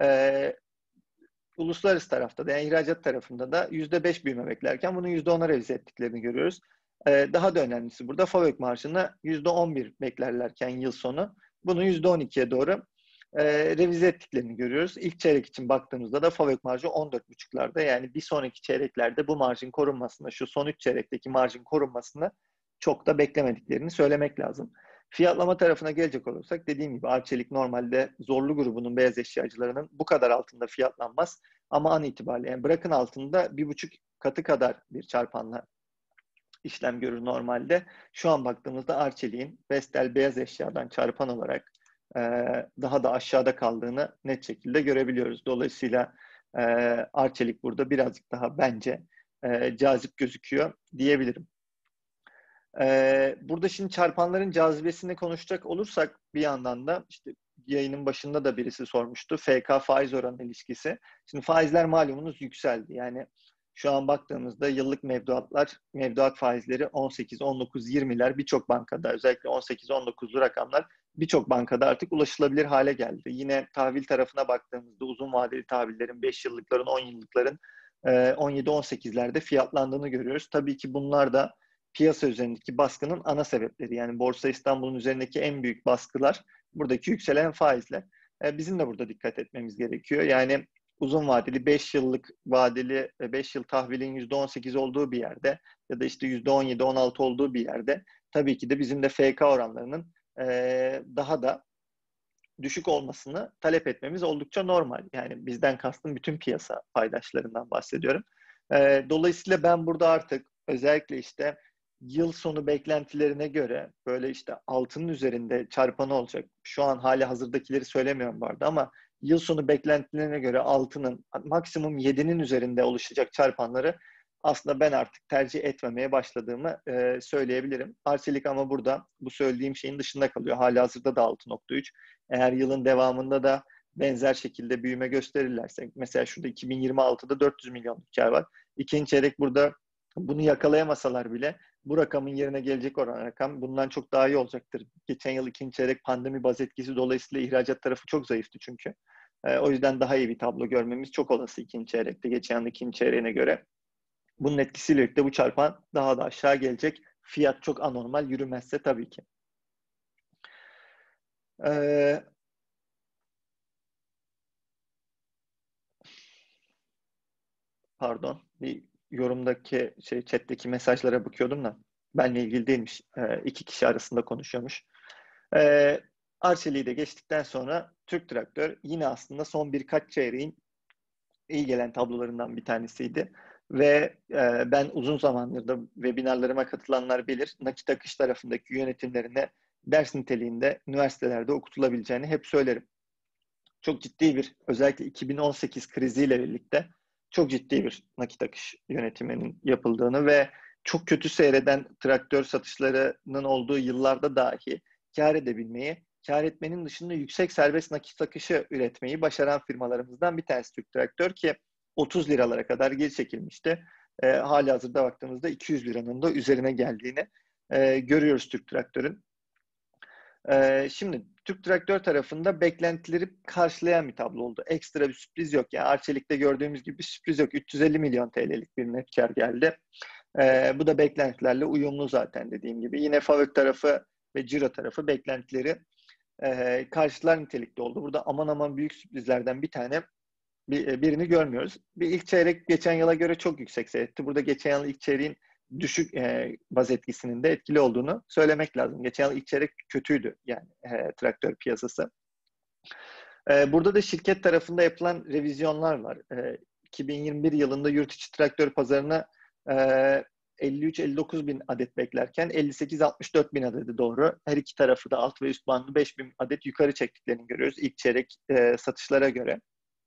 uluslararası tarafta da yani ihracat tarafında da %5 büyüme beklerken bunu %10'a revize ettiklerini görüyoruz. Daha da önemlisi burada FAVÖK marjını %11 beklerlerken yıl sonu bunu %12'ye doğru revize ettiklerini görüyoruz. İlk çeyrek için baktığımızda da FAVÖK marjı 14,5'larda. Yani bir sonraki çeyreklerde bu marjın korunmasını, şu son 3 çeyrekteki marjın korunmasını çok da beklemediklerini söylemek lazım. Fiyatlama tarafına gelecek olursak dediğim gibi Arçelik normalde zorlu grubunun beyaz eşyacılarının bu kadar altında fiyatlanmaz. Ama an itibariyle yani bırakın altında 1,5 katı kadar bir çarpanla işlem görür normalde. Şu an baktığımızda Arçelik'in Vestel beyaz eşyadan çarpan olarak e, daha da aşağıda kaldığını net şekilde görebiliyoruz. Dolayısıyla Arçelik burada birazcık daha bence cazip gözüküyor diyebilirim. Burada şimdi çarpanların cazibesini konuşacak olursak bir yandan da işte yayının başında da birisi sormuştu. FK faiz oranı ilişkisi. Şimdi faizler malumunuz yükseldi. Yani şu an baktığımızda yıllık mevduat faizleri 18, 19, 20'ler birçok bankada özellikle 18-19'lu rakamlar birçok bankada artık ulaşılabilir hale geldi. Yine tahvil tarafına baktığımızda uzun vadeli tahvillerin 5 yıllıkların 10 yıllıkların 17-18'lerde fiyatlandığını görüyoruz. Tabii ki bunlar da piyasa üzerindeki baskının ana sebepleri. Yani Borsa İstanbul'un üzerindeki en büyük baskılar buradaki yükselen faizler. Bizim de burada dikkat etmemiz gerekiyor. Yani uzun vadeli 5 yıllık vadeli 5 yıl tahvilin %18 olduğu bir yerde ya da işte %17-16 olduğu bir yerde tabii ki de bizim de FK oranlarının daha da düşük olmasını talep etmemiz oldukça normal. Yani bizden kastım bütün piyasa paydaşlarından bahsediyorum. Dolayısıyla ben burada artık özellikle işte yıl sonu beklentilerine göre böyle işte altının üzerinde çarpanı olacak. Şu an hali hazırdakileri söylemiyorum bu arada ama yıl sonu beklentilerine göre altının maksimum 7'nin üzerinde oluşacak çarpanları aslında ben artık tercih etmemeye başladığımı söyleyebilirim. Arçelik ama burada bu söylediğim şeyin dışında kalıyor. Hali hazırda da 6,3. Eğer yılın devamında da benzer şekilde büyüme gösterirlerse, mesela şurada 2026'da 400 milyonluk kar var. İkinci çeyrek burada bunu yakalayamasalar bile bu rakamın yerine gelecek olan rakam bundan çok daha iyi olacaktır. Geçen yıl ikinci çeyrek pandemi baz etkisi dolayısıyla ihracat tarafı çok zayıftı çünkü. O yüzden daha iyi bir tablo görmemiz çok olası ikinci çeyrekte, geçen yıl ikinci çeyreğine göre. Bunun etkisiyle birlikte bu çarpan daha da aşağı gelecek. Fiyat çok anormal yürümezse tabii ki. Pardon, bir yorumdaki chat'teki mesajlara bakıyordum da benle ilgili değilmiş. İki kişi arasında konuşuyormuş. Arçelik'i de geçtikten sonra Türk Traktör yine aslında son birkaç çeyreğin iyi gelen tablolarından bir tanesiydi. Ve ben uzun zamandır da webinarlarıma katılanlar bilir, nakit akış tarafındaki yönetimlerine ders niteliğinde üniversitelerde okutulabileceğini hep söylerim. Çok ciddi bir, özellikle 2018 kriziyle birlikte çok ciddi bir nakit akış yönetiminin yapıldığını ve çok kötü seyreden traktör satışlarının olduğu yıllarda dahi kar edebilmeyi, kar etmenin dışında yüksek serbest nakit akışı üretmeyi başaran firmalarımızdan bir tanesi Türk Traktör ki 30 liralara kadar geri çekilmişti. Hali hazırda baktığımızda 200 liranın da üzerine geldiğini görüyoruz Türk Traktör'ün. Şimdi Türk Traktör tarafında beklentileri karşılayan bir tablo oldu. Ekstra bir sürpriz yok. Yani Arçelik'te gördüğümüz gibi bir sürpriz yok. 350 milyon TL'lik bir net kar geldi. Bu da beklentilerle uyumlu zaten dediğim gibi. Yine FAVÖK tarafı ve Ciro tarafı beklentileri karşılar nitelikte oldu. Burada aman aman büyük sürprizlerden birini görmüyoruz. Bir ilk çeyrek geçen yıla göre çok yüksek seyretti. Burada geçen yıl ilk çeyreğin düşük baz etkisinin de etkili olduğunu söylemek lazım. Geçen yıl ilk çeyrek kötüydü yani traktör piyasası. Burada da şirket tarafında yapılan revizyonlar var. 2021 yılında yurt içi traktör pazarına 53-59 bin adet beklerken 58-64 bin adedi doğru. Her iki tarafı da alt ve üst bandı 5 bin adet yukarı çektiklerini görüyoruz ilk çeyrek satışlara göre.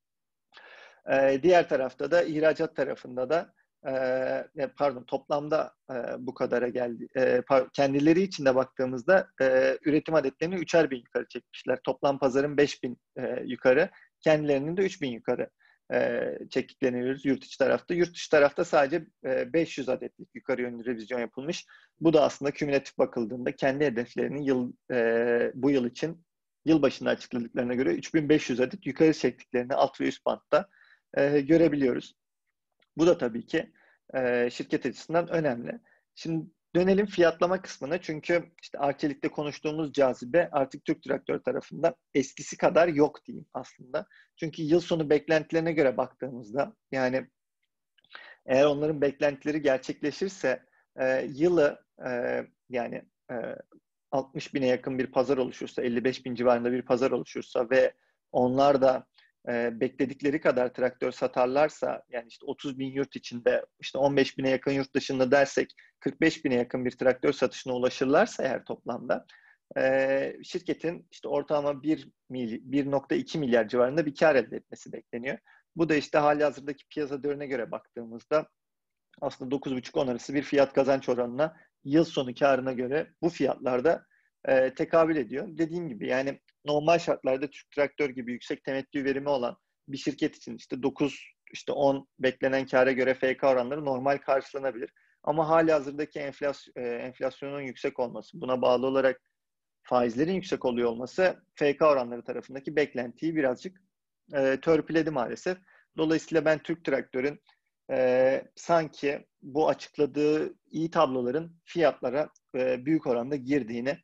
Diğer tarafta da ihracat tarafında da toplamda bu kadara geldi. Kendileri için de baktığımızda üretim adetlerini 3'er bin yukarı çekmişler. Toplam pazarın 5 bin yukarı, kendilerinin de 3 bin yukarı çektiklerini görüyoruz yurt içi tarafta. Yurt dışı tarafta sadece 500 adetlik yukarı yönlü revizyon yapılmış. Bu da aslında kümülatif bakıldığında kendi hedeflerinin bu yıl için yıl başında açıkladıklarına göre 3500 adet yukarı çektiklerini alt ve üst bantta görebiliyoruz. Bu da tabii ki şirket açısından önemli. Şimdi Dönelim fiyatlama kısmına çünkü işte Arçelik'te konuştuğumuz cazibe artık Türk Traktör tarafında eskisi kadar yok diyeyim aslında. Çünkü yıl sonu beklentilerine göre baktığımızda yani eğer onların beklentileri gerçekleşirse yılı yani e, 60 bine yakın bir pazar oluşursa, 55 bin civarında bir pazar oluşursa ve onlar da bekledikleri kadar traktör satarlarsa, yani işte 30 bin yurt içinde, işte 15 bine yakın yurt dışında dersek 45 bine yakın bir traktör satışına ulaşırlarsa eğer toplamda şirketin işte ortalama 1,2 milyar civarında bir kar elde etmesi bekleniyor. Bu da işte halihazırdaki piyasa değerine göre baktığımızda aslında 9,5-10 arası bir fiyat kazanç oranına yıl sonu karına göre bu fiyatlarda tekabül ediyor. Dediğim gibi yani normal şartlarda Türk Traktör gibi yüksek temettü verimi olan bir şirket için işte 9 işte 10 beklenen kâra göre FK oranları normal karşılanabilir. Ama halihazırdaki enflasyonun yüksek olması, buna bağlı olarak faizlerin yüksek oluyor olması FK oranları tarafındaki beklentiyi birazcık törpüledi maalesef. Dolayısıyla ben Türk Traktör'ün sanki bu açıkladığı iyi tabloların fiyatlara büyük oranda girdiğini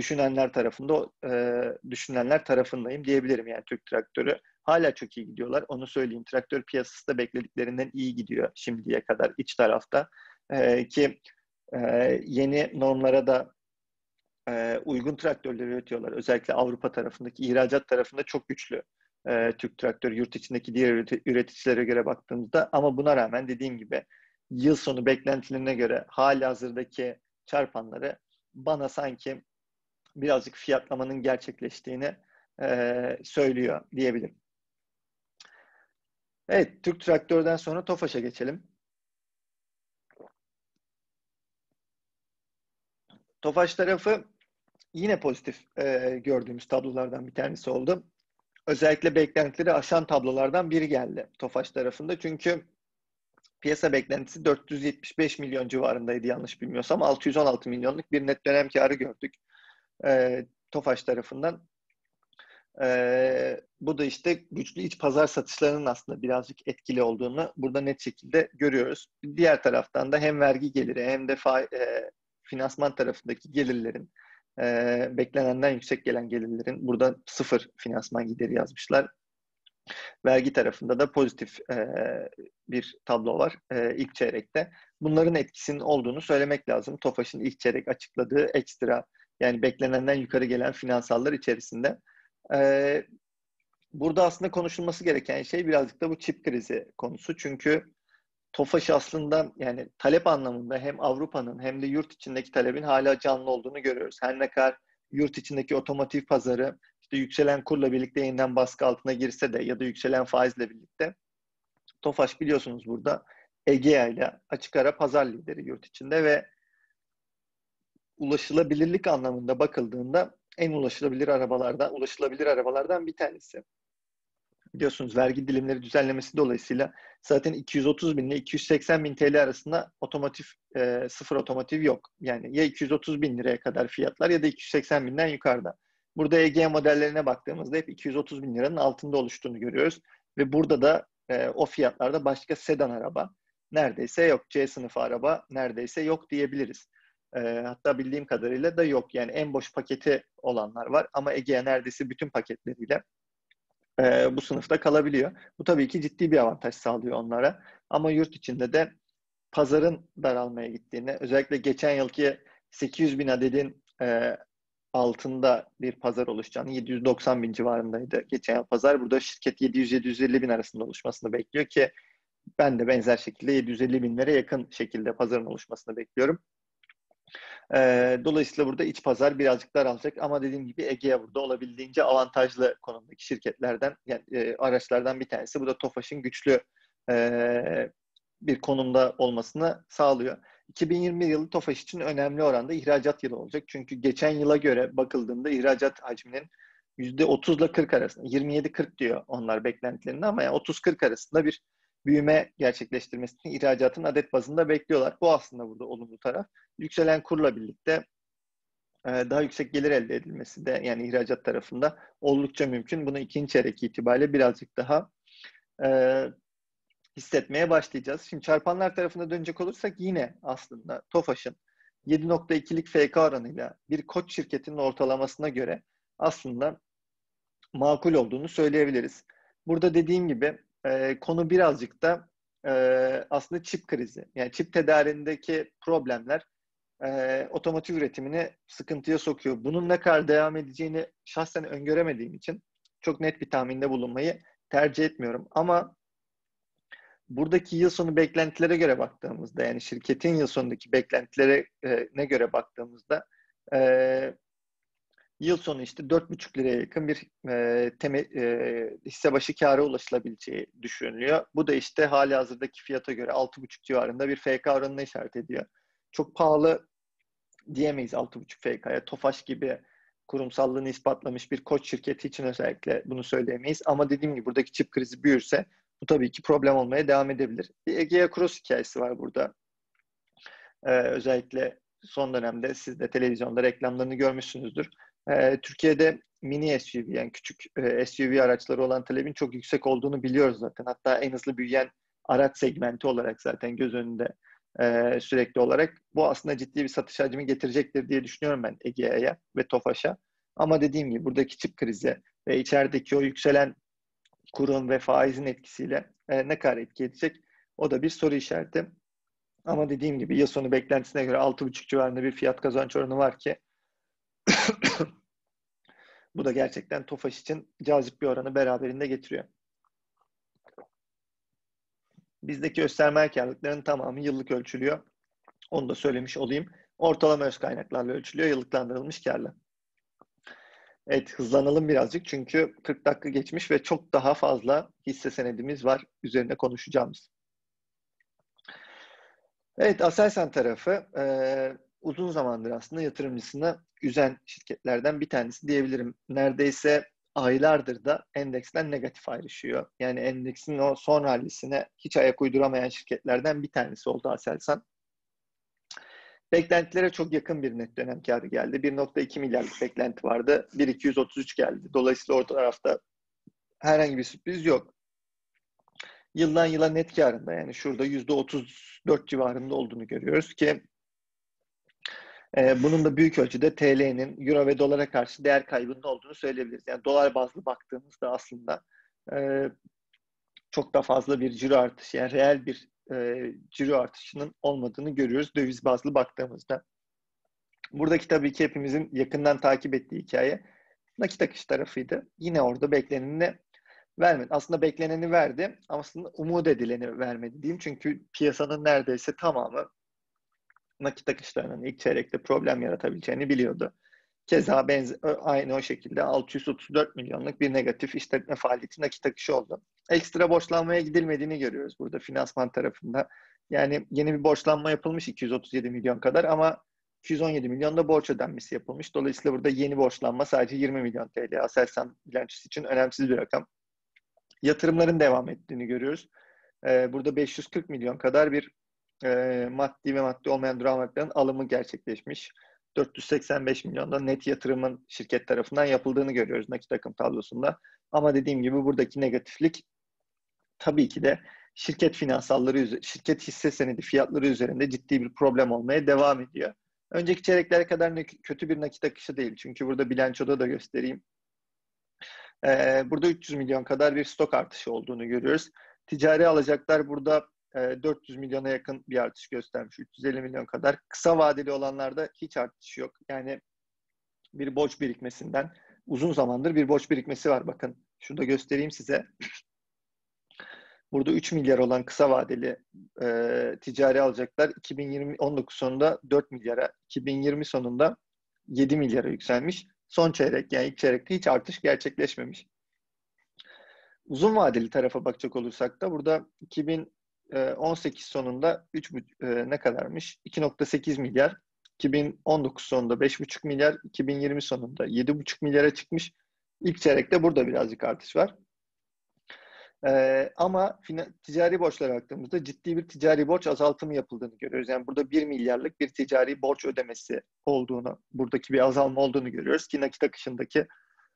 düşünenler tarafındayım diyebilirim. Yani Türk Traktörü hala çok iyi gidiyorlar. Onu söyleyeyim. Traktör piyasası da beklediklerinden iyi gidiyor şimdiye kadar iç tarafta. Ki yeni normlara da uygun traktörleri üretiyorlar. Özellikle Avrupa tarafındaki, ihracat tarafında çok güçlü Türk Traktörü yurt içindeki diğer üreticilere göre baktığımızda. Ama buna rağmen dediğim gibi yıl sonu beklentilerine göre halihazırdaki çarpanları bana sanki birazcık fiyatlamanın gerçekleştiğini söylüyor diyebilirim. Evet, Türk Traktör'den sonra Tofaş'a geçelim. Tofaş tarafı yine pozitif gördüğümüz tablolardan bir tanesi oldu. Özellikle beklentileri aşan tablolardan biri geldi Tofaş tarafında. Çünkü piyasa beklentisi 475 milyon civarındaydı yanlış bilmiyorsam. 616 milyonluk bir net dönem karı gördük Tofaş tarafından. Bu da işte güçlü iç pazar satışlarının aslında birazcık etkili olduğunu burada net şekilde görüyoruz. Diğer taraftan da hem vergi geliri hem de finansman tarafındaki gelirlerin beklenenden yüksek gelen gelirlerin burada sıfır finansman gideri yazmışlar. Vergi tarafında da pozitif bir tablo var ilk çeyrekte. Bunların etkisinin olduğunu söylemek lazım. Tofaş'ın ilk çeyrek açıkladığı ekstra yani beklenenden yukarı gelen finansallar içerisinde. Burada aslında konuşulması gereken şey birazcık da bu çip krizi konusu. Çünkü Tofaş aslında yani talep anlamında hem Avrupa'nın hem de yurt içindeki talebin hala canlı olduğunu görüyoruz. Her ne kadar yurt içindeki otomotiv pazarı işte yükselen kurla birlikte yeniden baskı altına girse de ya da yükselen faizle birlikte Tofaş biliyorsunuz burada Egea ile açık ara pazar lideri yurt içinde ve ulaşılabilirlik anlamında bakıldığında en ulaşılabilir arabalardan bir tanesi. Biliyorsunuz vergi dilimleri düzenlemesi dolayısıyla zaten 230 bin ile 280 bin TL arasında sıfır otomotiv yok. Yani ya 230 bin liraya kadar fiyatlar ya da 280 binden yukarıda. Burada Egea modellerine baktığımızda hep 230 bin liranın altında oluştuğunu görüyoruz. Ve burada da o fiyatlarda başka sedan araba neredeyse yok. C sınıfı araba neredeyse yok diyebiliriz. Hatta bildiğim kadarıyla da yok. Yani en boş paketi olanlar var ama Egea neredeyse bütün paketleriyle bu sınıfta kalabiliyor. Bu tabii ki ciddi bir avantaj sağlıyor onlara. Ama yurt içinde de pazarın daralmaya gittiğini, özellikle geçen yılki 800 bin adedin altında bir pazar oluşacağını, 790 bin civarındaydı geçen yıl pazar. Burada şirket 700-750 bin arasında oluşmasını bekliyor ki ben de benzer şekilde 750 binlere yakın şekilde pazarın oluşmasını bekliyorum. Dolayısıyla burada iç pazar birazcık daralacak ama dediğim gibi Egea burada olabildiğince avantajlı konumdaki şirketlerden, yani araçlardan bir tanesi. Bu da Tofaş'ın güçlü bir konumda olmasını sağlıyor. 2021 yılı Tofaş için önemli oranda ihracat yılı olacak. Çünkü geçen yıla göre bakıldığında ihracat hacminin %30 ile 40 arasında, 27-40 diyor onlar beklentilerinde ama yani 30-40 arasında bir büyüme gerçekleştirmesini ihracatın adet bazında bekliyorlar. Bu aslında burada olumlu taraf. Yükselen kurla birlikte daha yüksek gelir elde edilmesi de yani ihracat tarafında oldukça mümkün. Bunu ikinci çeyrek itibariyle birazcık daha hissetmeye başlayacağız. Şimdi çarpanlar tarafına dönecek olursak yine aslında Tofaş'ın 7.2'lik FK oranıyla bir koç şirketinin ortalamasına göre aslında makul olduğunu söyleyebiliriz. Burada dediğim gibi konu birazcık da aslında çip krizi. Yani çip tedariğindeki problemler otomotiv üretimini sıkıntıya sokuyor. Bunun ne kadar devam edeceğini şahsen öngöremediğim için çok net bir tahminde bulunmayı tercih etmiyorum. Ama buradaki yıl sonu beklentilere göre baktığımızda, yani şirketin yıl sonundaki beklentilere ne göre baktığımızda yıl sonu işte 4,5 liraya yakın bir hisse başı kâra ulaşılabileceği düşünülüyor. Bu da işte hali hazırdaki fiyata göre 6,5 civarında bir FK oranına işaret ediyor. Çok pahalı diyemeyiz 6,5 FK'ya. Tofaş gibi kurumsallığını ispatlamış bir koç şirketi için özellikle bunu söyleyemeyiz. Ama dediğim gibi buradaki çip krizi büyürse bu tabii ki problem olmaya devam edebilir. Bir Egea Cross hikayesi var burada. Özellikle son dönemde siz de televizyonda reklamlarını görmüşsünüzdür. Türkiye'de mini SUV, yani küçük SUV araçları olan talebin çok yüksek olduğunu biliyoruz zaten. Hatta en hızlı büyüyen araç segmenti olarak zaten göz önünde sürekli olarak. Bu aslında ciddi bir satış hacmi getirecektir diye düşünüyorum ben Egea'ya ve Tofaş'a. Ama dediğim gibi buradaki çip krizi ve içerideki o yükselen kurun ve faizin etkisiyle ne kadar etki edecek, o da bir soru işareti. Ama dediğim gibi yıl sonu beklentisine göre 6,5 civarında bir fiyat kazanç oranı var ki bu da gerçekten Tofaş için cazip bir oranı beraberinde getiriyor. Bizdeki gösterme karlılıkların tamamı yıllık ölçülüyor. Onu da söylemiş olayım. Ortalama öz kaynaklarla ölçülüyor, yıllıklandırılmış karla. Evet, hızlanalım birazcık çünkü 40 dakika geçmiş ve çok daha fazla hisse senedimiz var üzerine konuşacağımız. Evet, Aselsan tarafı uzun zamandır aslında yatırımcısını üzen şirketlerden bir tanesi diyebilirim. Neredeyse aylardır da endeksten negatif ayrışıyor. Yani endeksin o son rallisine hiç ayak uyduramayan şirketlerden bir tanesi oldu Aselsan. Beklentilere çok yakın bir net dönem kârı geldi. 1,2 milyarlık beklenti vardı. 1,233 geldi. Dolayısıyla orta tarafta herhangi bir sürpriz yok. Yıldan yıla net kârında, yani şurada %34 civarında olduğunu görüyoruz ki bunun da büyük ölçüde TL'nin Euro ve dolara karşı değer kaybının olduğunu söyleyebiliriz. Yani dolar bazlı baktığımızda aslında çok da fazla bir ciro artışı, yani reel bir ciro artışının olmadığını görüyoruz döviz bazlı baktığımızda. Buradaki tabii ki hepimizin yakından takip ettiği hikaye nakit akış tarafıydı. Yine orada bekleneni vermedi. Aslında bekleneni verdi ama aslında umut edileni vermedi diyeyim. Çünkü piyasanın neredeyse tamamı nakit akışlarının ilk çeyrekte problem yaratabileceğini biliyordu. Keza aynı o şekilde 634 milyonluk bir negatif işletme faaliyeti nakit akışı oldu. Ekstra borçlanmaya gidilmediğini görüyoruz burada finansman tarafında. Yani yeni bir borçlanma yapılmış 237 milyon kadar ama 217 milyon da borç ödenmesi yapılmış. Dolayısıyla burada yeni borçlanma sadece 20 milyon TL. Aselsan bilançosu için önemsiz bir rakam. Yatırımların devam ettiğini görüyoruz. Burada 540 milyon kadar bir maddi ve maddi olmayan duran varlıkların alımı gerçekleşmiş. 485 milyonda net yatırımın şirket tarafından yapıldığını görüyoruz nakit akım tablosunda. Ama dediğim gibi buradaki negatiflik tabii ki de şirket finansalları, şirket hisse senedi fiyatları üzerinde ciddi bir problem olmaya devam ediyor. Önceki çeyreklere kadar kötü bir nakit akışı değil. Çünkü burada bilançoda da göstereyim. Burada 300 milyon kadar bir stok artışı olduğunu görüyoruz. Ticari alacaklar burada 400 milyona yakın bir artış göstermiş. 350 milyon kadar. Kısa vadeli olanlarda hiç artış yok. Yani bir borç birikmesinden uzun zamandır bir borç birikmesi var. Bakın şurada göstereyim size. Burada 3 milyar olan kısa vadeli ticari alacaklar 2019 sonunda 4 milyara, 2020 sonunda 7 milyara yükselmiş. Son çeyrek, yani ilk çeyrekte hiç artış gerçekleşmemiş. Uzun vadeli tarafa bakacak olursak da burada 2018 sonunda ne kadarmış? 2,8 milyar. 2019 sonunda 5,5 milyar. 2020 sonunda 7,5 milyara çıkmış. İlk çeyrekte burada birazcık artış var. Ama ticari borçlara baktığımızda ciddi bir ticari borç azaltımı yapıldığını görüyoruz. Yani burada 1 milyarlık bir ticari borç ödemesi olduğunu, buradaki bir azalma olduğunu görüyoruz ki nakit akışındaki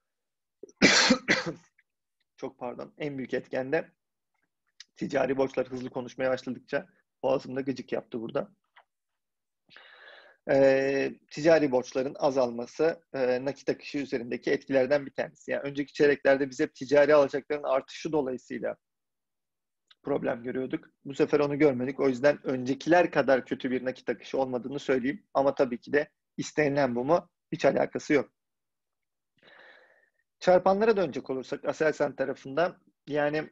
çok pardon, en büyük etken de ticari borçlar hızlı konuşmaya başladıkça boğazımda gıcık yaptı burada. ticari borçların azalması nakit akışı üzerindeki etkilerden bir tanesi. Yani önceki çeyreklerde biz hep ticari alacakların artışı dolayısıyla problem görüyorduk. Bu sefer onu görmedik. O yüzden öncekiler kadar kötü bir nakit akışı olmadığını söyleyeyim. Ama tabii ki de istenilen bu mu? Hiç alakası yok. Çarpanlara dönecek olursak Aselsan tarafından yani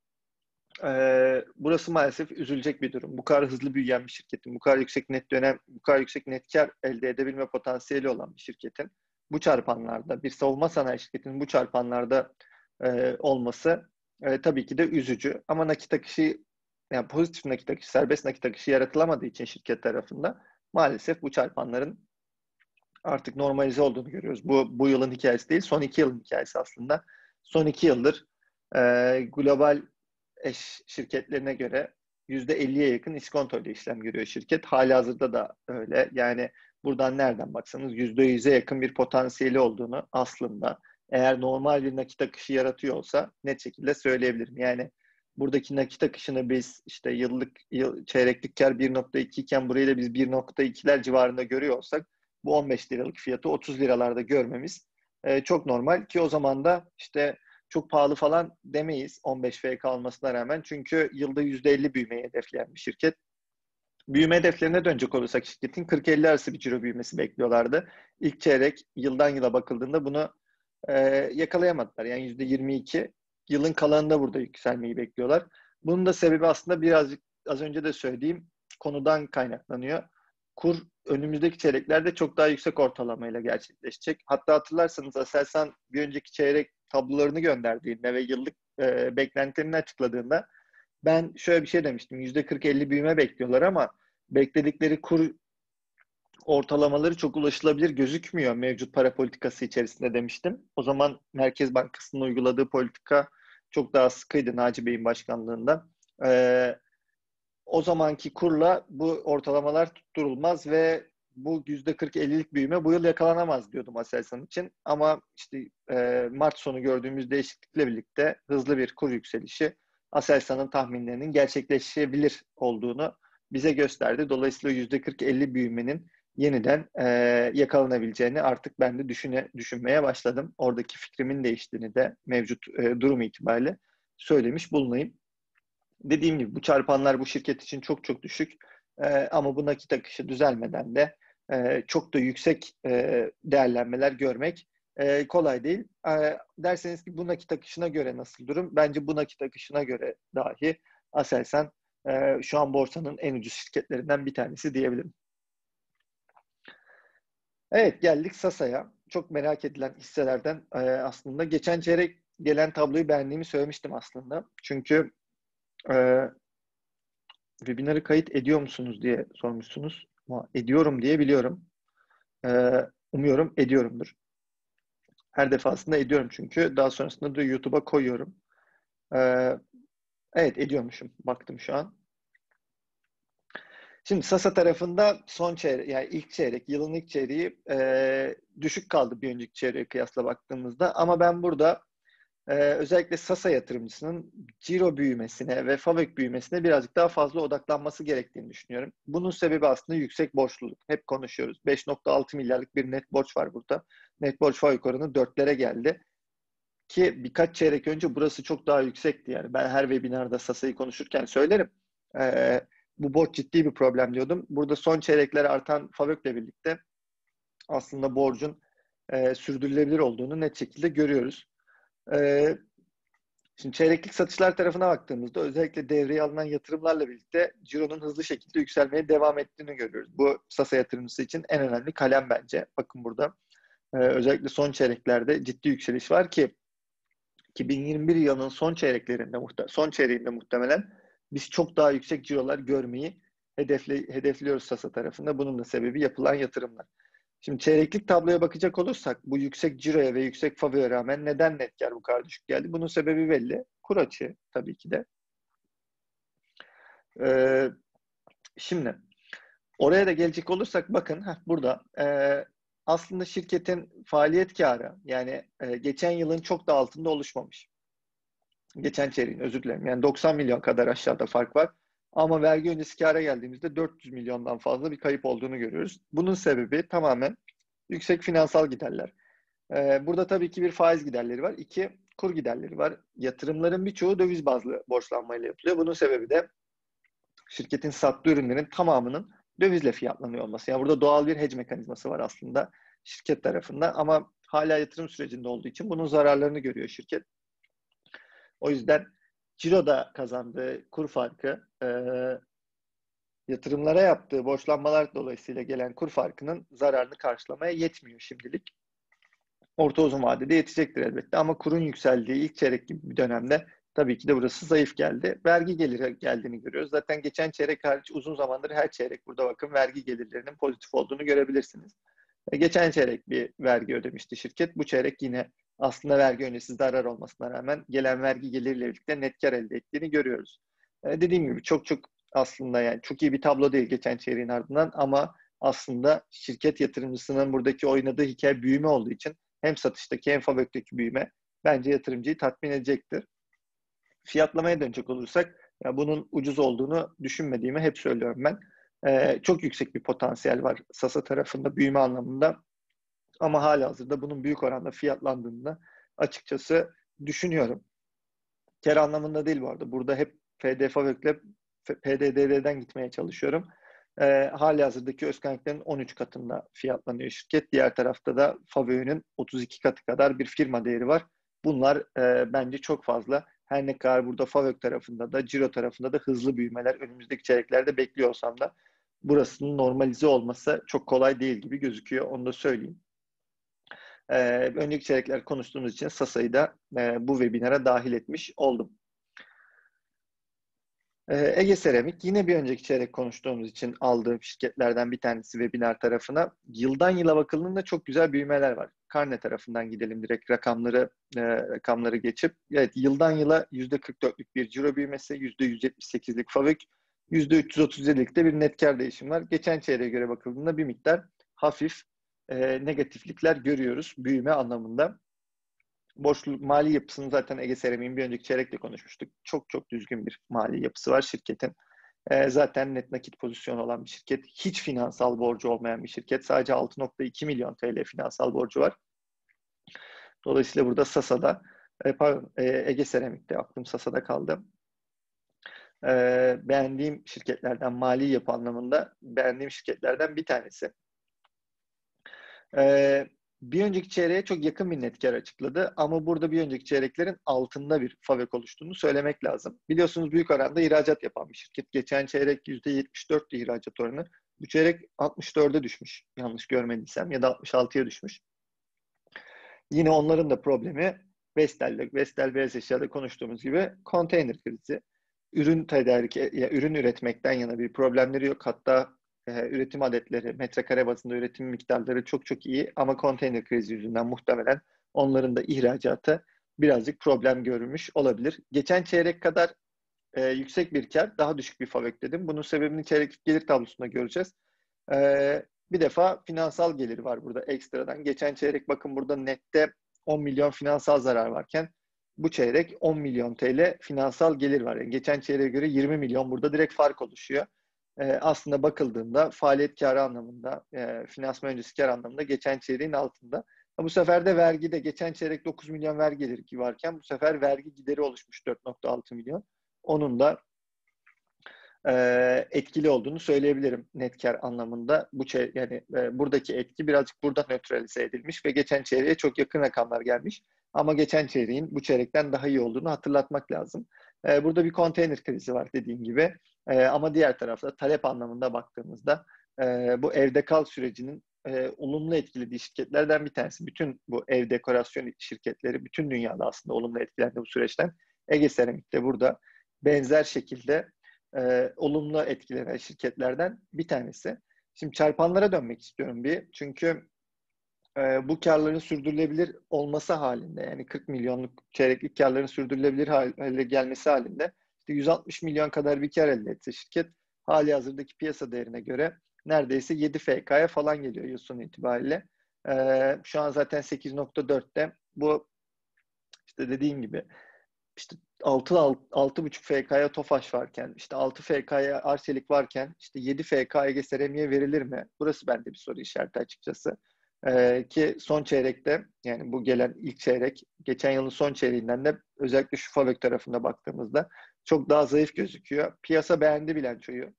burası maalesef üzülecek bir durum. Bu kadar hızlı büyüyen bir şirketin, bu kadar yüksek net dönem, bu kadar yüksek net kar elde edebilme potansiyeli olan bir şirketin bu çarpanlarda, bir savunma sanayi şirketinin bu çarpanlarda olması tabii ki de üzücü. Ama nakit akışı, yani pozitif nakit akışı, serbest nakit akışı yaratılamadığı için şirket tarafında maalesef bu çarpanların artık normalize olduğunu görüyoruz. Bu yılın hikayesi değil, son 2 yılın hikayesi aslında. Son 2 yıldır global eş şirketlerine göre %50'ye yakın iskonto ile işlem görüyor şirket. Halihazırda da öyle. Yani buradan nereden baksanız %100'e yakın bir potansiyeli olduğunu aslında eğer normal bir nakit akışı yaratıyor olsa net şekilde söyleyebilirim. Yani buradaki nakit akışını biz işte çeyreklik kar 1.2 iken burayı da biz 1.2'ler civarında görüyor olsak bu 15 liralık fiyatı 30 liralarda görmemiz çok normal ki o zaman da işte çok pahalı falan demeyiz 15 FK olmasına rağmen. Çünkü yılda %50 büyümeyi hedefleyen bir şirket. Büyüme hedeflerine dönecek olursak şirketin 40-50 arası bir ciro büyümesi bekliyorlardı. İlk çeyrek yıldan yıla bakıldığında bunu yakalayamadılar. Yani %22 yılın kalanında burada yükselmeyi bekliyorlar. Bunun da sebebi aslında birazcık az önce de söylediğim konudan kaynaklanıyor. Kur önümüzdeki çeyreklerde çok daha yüksek ortalamayla gerçekleşecek. Hatta hatırlarsanız Aselsan bir önceki çeyrek tablolarını gönderdiğinde ve yıllık beklentilerini açıkladığında ben şöyle bir şey demiştim. %40-50 büyüme bekliyorlar ama bekledikleri kur ortalamaları çok ulaşılabilir gözükmüyor mevcut para politikası içerisinde demiştim. O zaman Merkez Bankası'nın uyguladığı politika çok daha sıkıydı Naci Bey'in başkanlığında. O zamanki kurla bu ortalamalar tutturulmaz ve bu %40-50'lik büyüme bu yıl yakalanamaz diyordum Aselsan için. Ama işte Mart sonu gördüğümüz değişiklikle birlikte hızlı bir kur yükselişi Aselsan'ın tahminlerinin gerçekleşebilir olduğunu bize gösterdi. Dolayısıyla %40-50 büyümenin yeniden yakalanabileceğini artık ben de düşünmeye başladım. Oradaki fikrimin değiştiğini de mevcut durum itibariyle söylemiş bulunayım. Dediğim gibi bu çarpanlar bu şirket için çok çok düşük. Ama bu nakit akışı düzelmeden de çok da yüksek değerlenmeler görmek kolay değil. Derseniz ki bu nakit akışına göre nasıl durum? Bence bu nakit akışına göre dahi Aselsan şu an borsanın en ucuz şirketlerinden bir tanesi diyebilirim. Evet, geldik Sasa'ya. Çok merak edilen hisselerden aslında. Geçen çeyrek gelen tabloyu beğendiğimi söylemiştim aslında. Çünkü webinarı kayıt ediyor musunuz diye sormuşsunuz. Ama ediyorum diye biliyorum. Umuyorum ediyorumdur. Her defasında ediyorum çünkü. Daha sonrasında da YouTube'a koyuyorum. Evet, ediyormuşum. Baktım şu an. Şimdi Sasa tarafında son çeyrek, yani ilk çeyrek, yılın ilk çeyreği düşük kaldı bir önceki çeyreğe kıyasla baktığımızda. Ama ben burada özellikle Sasa yatırımcısının ciro büyümesine ve FAVÖK büyümesine birazcık daha fazla odaklanması gerektiğini düşünüyorum. Bunun sebebi aslında yüksek borçluluk. Hep konuşuyoruz. 5.6 milyarlık bir net borç var burada. Net borç FAVÖK oranı 4'lere geldi. Ki birkaç çeyrek önce burası çok daha yüksekti. Yani ben her webinarda Sasa'yı konuşurken söylerim. Bu borç ciddi bir problem diyordum. Burada son çeyrekler artan FAVÖK'le birlikte aslında borcun sürdürülebilir olduğunu net şekilde görüyoruz. Şimdi çeyreklik satışlar tarafına baktığımızda özellikle devreye alınan yatırımlarla birlikte cironun hızlı şekilde yükselmeye devam ettiğini görüyoruz. Bu Sasa yatırımcısı için en önemli kalem bence. Bakın burada özellikle son çeyreklerde ciddi yükseliş var ki 2021 yılının son çeyreğinde muhtemelen biz çok daha yüksek cirolar görmeyi hedefliyoruz Sasa tarafında. Bunun da sebebi yapılan yatırımlar. Şimdi çeyreklik tabloya bakacak olursak bu yüksek ciroya ve yüksek FAVÖ'ye rağmen neden net kar bu kadar düşük geldi? Bunun sebebi belli. Kur açığı tabii ki de. Şimdi oraya da gelecek olursak bakın burada aslında şirketin faaliyet karı yani geçen yılın çok da altında oluşmamış. Geçen çeyreğin özür dilerim. Yani 90 milyon kadar aşağıda fark var. Ama vergi öncesi kâra geldiğimizde 400 milyondan fazla bir kayıp olduğunu görüyoruz. Bunun sebebi tamamen yüksek finansal giderler. Burada tabii ki bir faiz giderleri var. İki, kur giderleri var. Yatırımların birçoğu döviz bazlı borçlanmayla yapılıyor. Bunun sebebi de şirketin sattığı ürünlerin tamamının dövizle fiyatlanıyor olması. Yani burada doğal bir hedge mekanizması var aslında şirket tarafında ama hala yatırım sürecinde olduğu için bunun zararlarını görüyor şirket. O yüzden ciroda kazandığı kur farkı yatırımlara yaptığı borçlanmalar dolayısıyla gelen kur farkının zararını karşılamaya yetmiyor şimdilik. Orta uzun vadede yetecektir elbette ama kurun yükseldiği ilk çeyrek gibi bir dönemde tabii ki de burası zayıf geldi. Vergi geliri geldiğini görüyoruz. Zaten geçen çeyrek hariç uzun zamandır her çeyrek burada bakın vergi gelirlerinin pozitif olduğunu görebilirsiniz. Geçen çeyrek bir vergi ödemişti şirket. Bu çeyrek yine aslında vergi öncesi zarar olmasına rağmen gelen vergi geliriyle birlikte net kar elde ettiğini görüyoruz. Dediğim gibi çok aslında yani çok iyi bir tablo değil geçen çeyreğin ardından ama aslında şirket yatırımcısının buradaki oynadığı hikaye büyüme olduğu için hem satıştaki hem FAVÖK'teki büyüme bence yatırımcıyı tatmin edecektir. Fiyatlamaya dönecek olursak ya bunun ucuz olduğunu düşünmediğimi hep söylüyorum ben. Çok yüksek bir potansiyel var Sasa tarafında büyüme anlamında ama halihazırda bunun büyük oranda fiyatlandığını açıkçası düşünüyorum. Kar anlamında değil bu arada. Burada hep FD/FAVÖK'le PDD'den gitmeye çalışıyorum. Halihazırdaki öz kaynakların 13 katında fiyatlanıyor şirket. Diğer tarafta da FAVÖK'ün 32 katı kadar bir firma değeri var. Bunlar bence çok fazla. Her ne kadar burada FAVÖK tarafında da Ciro tarafında da hızlı büyümeler önümüzdeki çeyreklerde bekliyor olsam da burasının normalize olması çok kolay değil gibi gözüküyor. Onu da söyleyeyim. Önceki çeyrekler konuştuğumuz için Sasa'yı da bu webinara dahil etmiş oldum. Ege Seramik yine bir önceki çeyrek konuştuğumuz için aldığım şirketlerden bir tanesi webinar tarafına. Yıldan yıla bakıldığında çok güzel büyümeler var. Karne tarafından gidelim direkt rakamları geçip. Evet, yıldan yıla %44'lük bir ciro büyümesi, %178'lik FAVÖK, %337'lik de bir net kar değişim var. Geçen çeyreğe göre bakıldığında bir miktar hafif negatiflikler görüyoruz büyüme anlamında. Borçluluk mali yapısını zaten Ege Seramik'in bir önceki çeyrekte konuşmuştuk. Çok düzgün bir mali yapısı var şirketin. Zaten net nakit pozisyonu olan bir şirket. Hiç finansal borcu olmayan bir şirket. Sadece 6,2 milyon TL finansal borcu var. Dolayısıyla burada Sasa'da, Ege Seramik'te aklım Sasa'da kaldı. Beğendiğim şirketlerden, mali yapı anlamında beğendiğim şirketlerden bir tanesi. Bir önceki çeyreğe çok yakın bir net kar açıkladı ama burada bir önceki çeyreklerin altında bir FAVÖK oluştuğunu söylemek lazım. Biliyorsunuz büyük oranda ihracat yapan bir şirket. Geçen çeyrek %74'tü ihracat oranı. Bu çeyrek 64'e düşmüş yanlış görmediysem ya da 66'ya düşmüş. Yine onların da problemi Vestel Beyaz Eşya'da konuştuğumuz gibi konteyner krizi. Ürün ürün üretmekten yana bir problemleri yok. Hatta üretim adetleri, metrekare bazında üretim miktarları çok iyi ama konteyner krizi yüzünden muhtemelen onların da ihracatı birazcık problem görmüş olabilir. Geçen çeyrek kadar yüksek bir kar, daha düşük bir FAVÖK dedim. Bunun sebebini çeyrek gelir tablosunda göreceğiz. Bir defa finansal geliri var burada ekstradan. Geçen çeyrek bakın burada nette 10 milyon finansal zarar varken bu çeyrek 10 milyon TL finansal gelir var. Yani geçen çeyreğe göre 20 milyon burada direkt fark oluşuyor. Aslında bakıldığında faaliyet karı anlamında, finansman öncesi kar anlamında geçen çeyreğin altında. Bu sefer de vergide geçen çeyrek 9 milyon vergi geliri varken bu sefer vergi gideri oluşmuş 4,6 milyon. Onun da etkili olduğunu söyleyebilirim net kar anlamında. Buradaki etki birazcık burada nötralize edilmiş ve geçen çeyreğe çok yakın rakamlar gelmiş. Ama geçen çeyreğin bu çeyrekten daha iyi olduğunu hatırlatmak lazım. Burada bir konteyner krizi var dediğim gibi. Ama diğer tarafta talep anlamında baktığımızda bu evde kal sürecinin olumlu etkilediği şirketlerden bir tanesi. Bütün bu ev dekorasyon şirketleri bütün dünyada aslında olumlu etkilendi bu süreçten. Ege Seramik de burada benzer şekilde olumlu etkilenen şirketlerden bir tanesi. Şimdi çarpanlara dönmek istiyorum bir. Çünkü bu karların sürdürülebilir olması halinde yani 40 milyonluk çeyreklik karların sürdürülebilir hale gelmesi halinde işte 160 milyon kadar bir kar elde etse şirket hali hazırdaki piyasa değerine göre neredeyse 7 FK'ya falan geliyor yıl sonu itibariyle. Şu an zaten 8,4'te bu işte dediğim gibi işte 6,5 FK'ya Tofaş varken, işte 6 FK'ya Arçelik varken işte 7 FK Ege Seramik'e verilir mi? Burası bende bir soru işareti açıkçası. Ki son çeyrekte, yani bu gelen ilk çeyrek, geçen yılın son çeyreğinden de özellikle şu FAVÖK tarafında baktığımızda çok daha zayıf gözüküyor. Piyasa beğendi bilançoyu.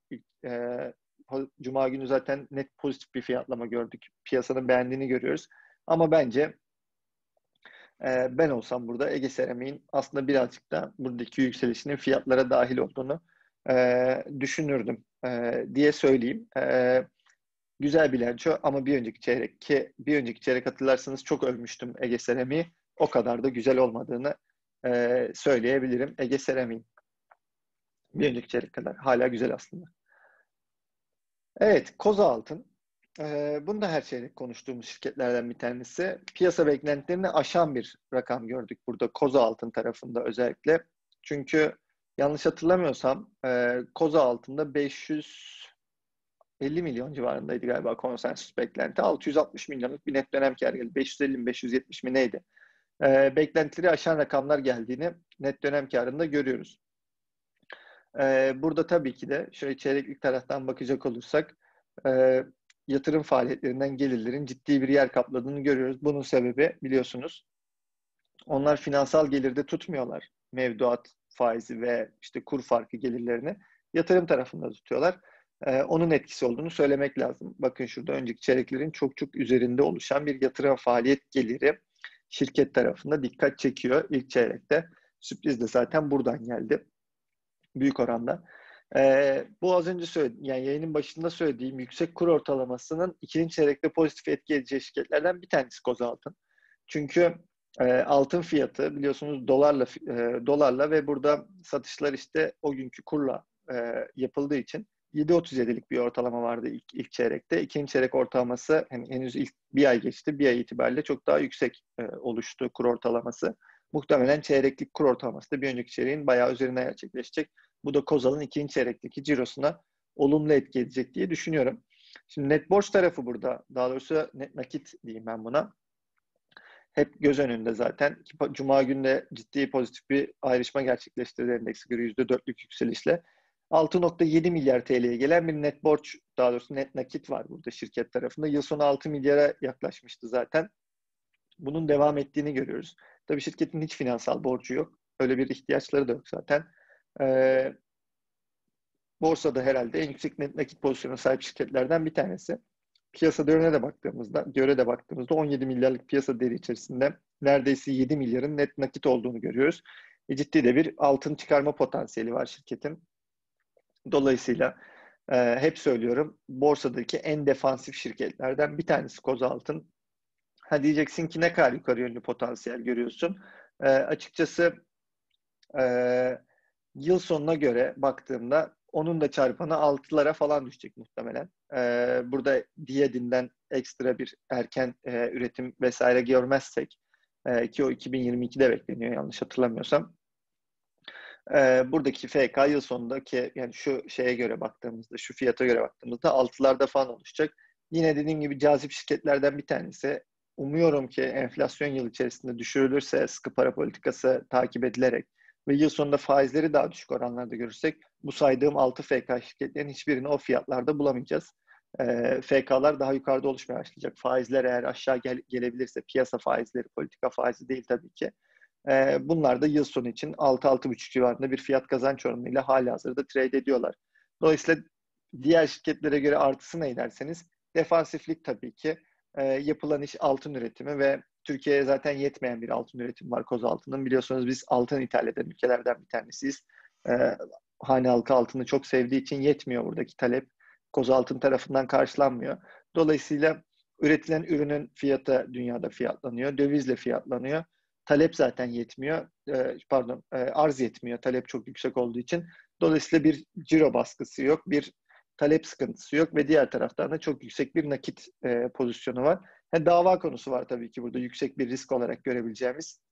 Cuma günü zaten net pozitif bir fiyatlama gördük. Piyasanın beğendiğini görüyoruz. Ama bence ben olsam burada Ege Seramik'in aslında birazcık da buradaki yükselişinin fiyatlara dahil olduğunu düşünürdüm diye söyleyeyim. Güzel bilanço ama bir önceki çeyrek hatırlarsanız çok övmüştüm Ege Seramik'i. O kadar da güzel olmadığını söyleyebilirim. Ege Seramik'in bir önceki çeyrek kadar hala güzel aslında. Evet, Koza Altın. Bunu da her çeyrek konuştuğumuz şirketlerden bir tanesi. Piyasa beklentilerini aşan bir rakam gördük burada Koza Altın tarafında özellikle. Çünkü yanlış hatırlamıyorsam Koza Altın'da 550 milyon civarındaydı galiba konsensüs beklenti. 660 milyonluk bir net dönem kârı geldi. 550 mi 570 mi neydi? Beklentileri aşan rakamlar geldiğini net dönem kârında görüyoruz. Burada tabii ki de şöyle çeyreklik taraftan bakacak olursak yatırım faaliyetlerinden gelirlerin ciddi bir yer kapladığını görüyoruz. Bunun sebebi biliyorsunuz onlar finansal gelirde tutmuyorlar. Mevduat faizi ve işte kur farkı gelirlerini yatırım tarafında tutuyorlar. Onun etkisi olduğunu söylemek lazım. Bakın şurada önceki çeyreklerin çok çok üzerinde oluşan bir yatırım faaliyet geliri şirket tarafında dikkat çekiyor ilk çeyrekte. Sürpriz de zaten buradan geldi. Büyük oranda. Bu az önce söyledim, yani yayının başında söylediğim yüksek kur ortalamasının ikinci çeyrekte pozitif etki edeceği şirketlerden bir tanesi Kozaltın. Çünkü altın fiyatı biliyorsunuz dolarla ve burada satışlar işte o günkü kurla yapıldığı için 7.37'lik bir ortalama vardı ilk çeyrekte. İkinci çeyrek ortalaması henüz ilk bir ay geçti. Bir ay itibariyle çok daha yüksek oluştu kur ortalaması. Muhtemelen çeyreklik kur ortalaması da bir önceki çeyreğin bayağı üzerine gerçekleşecek. Bu da Kozal'ın ikinci çeyrekteki cirosuna olumlu etki edecek diye düşünüyorum. Şimdi net borç tarafı burada, daha doğrusu net nakit diyeyim ben buna. Hep göz önünde zaten. Cuma günü de ciddi pozitif bir ayrışma gerçekleştirdi endeksi göre %4'lük yükselişle. 6.7 milyar TL'ye gelen bir net borç, daha doğrusu net nakit var burada şirket tarafında. Yıl sonu 6 milyara yaklaşmıştı zaten. Bunun devam ettiğini görüyoruz. Tabii şirketin hiç finansal borcu yok. Öyle bir ihtiyaçları da yok zaten. Borsada herhalde en yüksek net nakit pozisyonuna sahip şirketlerden bir tanesi. Piyasa değerine de baktığımızda 17 milyarlık piyasa değeri içerisinde neredeyse 7 milyarın net nakit olduğunu görüyoruz. Ciddi de bir altın çıkarma potansiyeli var şirketin. Dolayısıyla hep söylüyorum, borsadaki en defansif şirketlerden bir tanesi Kozaltın. Ha diyeceksin ki ne kadar yukarı yönlü potansiyel görüyorsun? Açıkçası yıl sonuna göre baktığımda onun da çarpanı 6'lara falan düşecek muhtemelen. Burada Diyadin'den ekstra bir erken üretim vesaire görmezsek ki o 2022'de bekleniyor yanlış hatırlamıyorsam. Buradaki FK yıl sonundaki, yani şu şeye göre baktığımızda, şu fiyata göre baktığımızda 6'larda falan oluşacak. Yine dediğim gibi cazip şirketlerden bir tanesi. Umuyorum ki enflasyon yıl içerisinde düşürülürse, sıkı para politikası takip edilerek ve yıl sonunda faizleri daha düşük oranlarda görürsek bu saydığım 6 FK şirketlerin hiçbirini o fiyatlarda bulamayacağız. FK'lar daha yukarıda oluşmaya başlayacak. Faizler eğer aşağı gelebilirse, piyasa faizleri, politika faizi değil tabii ki. Bunlar da yıl sonu için 6-6,5 civarında bir fiyat kazanç oranıyla halihazırda trade ediyorlar. Dolayısıyla diğer şirketlere göre artısı ne derseniz defansiflik tabii ki. Yapılan iş altın üretimi ve Türkiye'ye zaten yetmeyen bir altın üretimi var Kozaltı'nın. Biliyorsunuz biz altın ithal eden ülkelerden bir tanesiyiz. Hane halkı altını çok sevdiği için yetmiyor buradaki talep. Kozaltın tarafından karşılanmıyor. Dolayısıyla üretilen ürünün fiyatı dünyada fiyatlanıyor. Dövizle fiyatlanıyor. Talep zaten yetmiyor. Arz yetmiyor. Talep çok yüksek olduğu için. Dolayısıyla bir ciro baskısı yok. Bir talep sıkıntısı yok ve diğer taraftan da çok yüksek bir nakit pozisyonu var. Dava konusu var tabii ki burada yüksek bir risk olarak görebileceğimiz.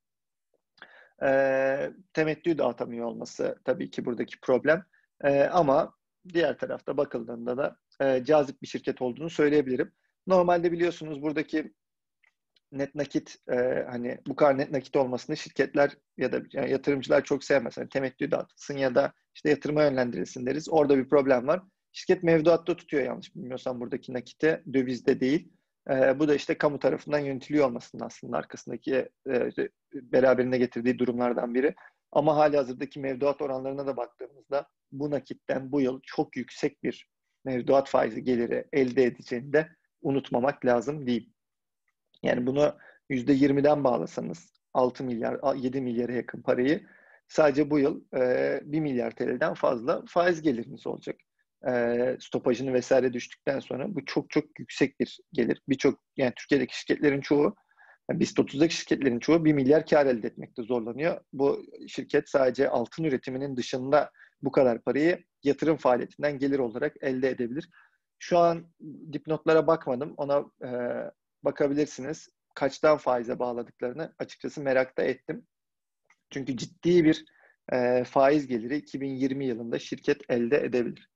Temettü dağıtamıyor olması tabii ki buradaki problem. Ama diğer tarafta bakıldığında da cazip bir şirket olduğunu söyleyebilirim. Normalde biliyorsunuz buradaki net nakit hani bu kadar net nakit olmasını şirketler ya da yani yatırımcılar çok sevmez. Yani temettü dağıtılsın ya da işte yatırıma yönlendirilsin deriz. Orada bir problem var. Şirket mevduatta tutuyor yanlış bilmiyorsam buradaki nakiti, dövizde değil. Bu da işte kamu tarafından yönetiliyor olmasının aslında arkasındaki beraberinde getirdiği durumlardan biri. Ama halihazırdaki mevduat oranlarına da baktığımızda bu nakitten bu yıl çok yüksek bir mevduat faizi geliri elde edeceğini de unutmamak lazım değil. Yani bunu %20'den bağlasanız 6 milyar, 7 milyara yakın parayı sadece bu yıl 1 milyar TL'den fazla faiz geliriniz olacak. Stopajını vesaire düştükten sonra bu çok çok yüksek bir gelir. Birçok yani Türkiye'deki şirketlerin çoğu, yani BIST 30'daki şirketlerin çoğu 1 milyar kar elde etmekte zorlanıyor. Bu şirket sadece altın üretiminin dışında bu kadar parayı yatırım faaliyetinden gelir olarak elde edebilir. Şu an dipnotlara bakmadım. Ona bakabilirsiniz. Kaçtan faize bağladıklarını açıkçası merak da ettim. Çünkü ciddi bir faiz geliri 2020 yılında şirket elde edebilir.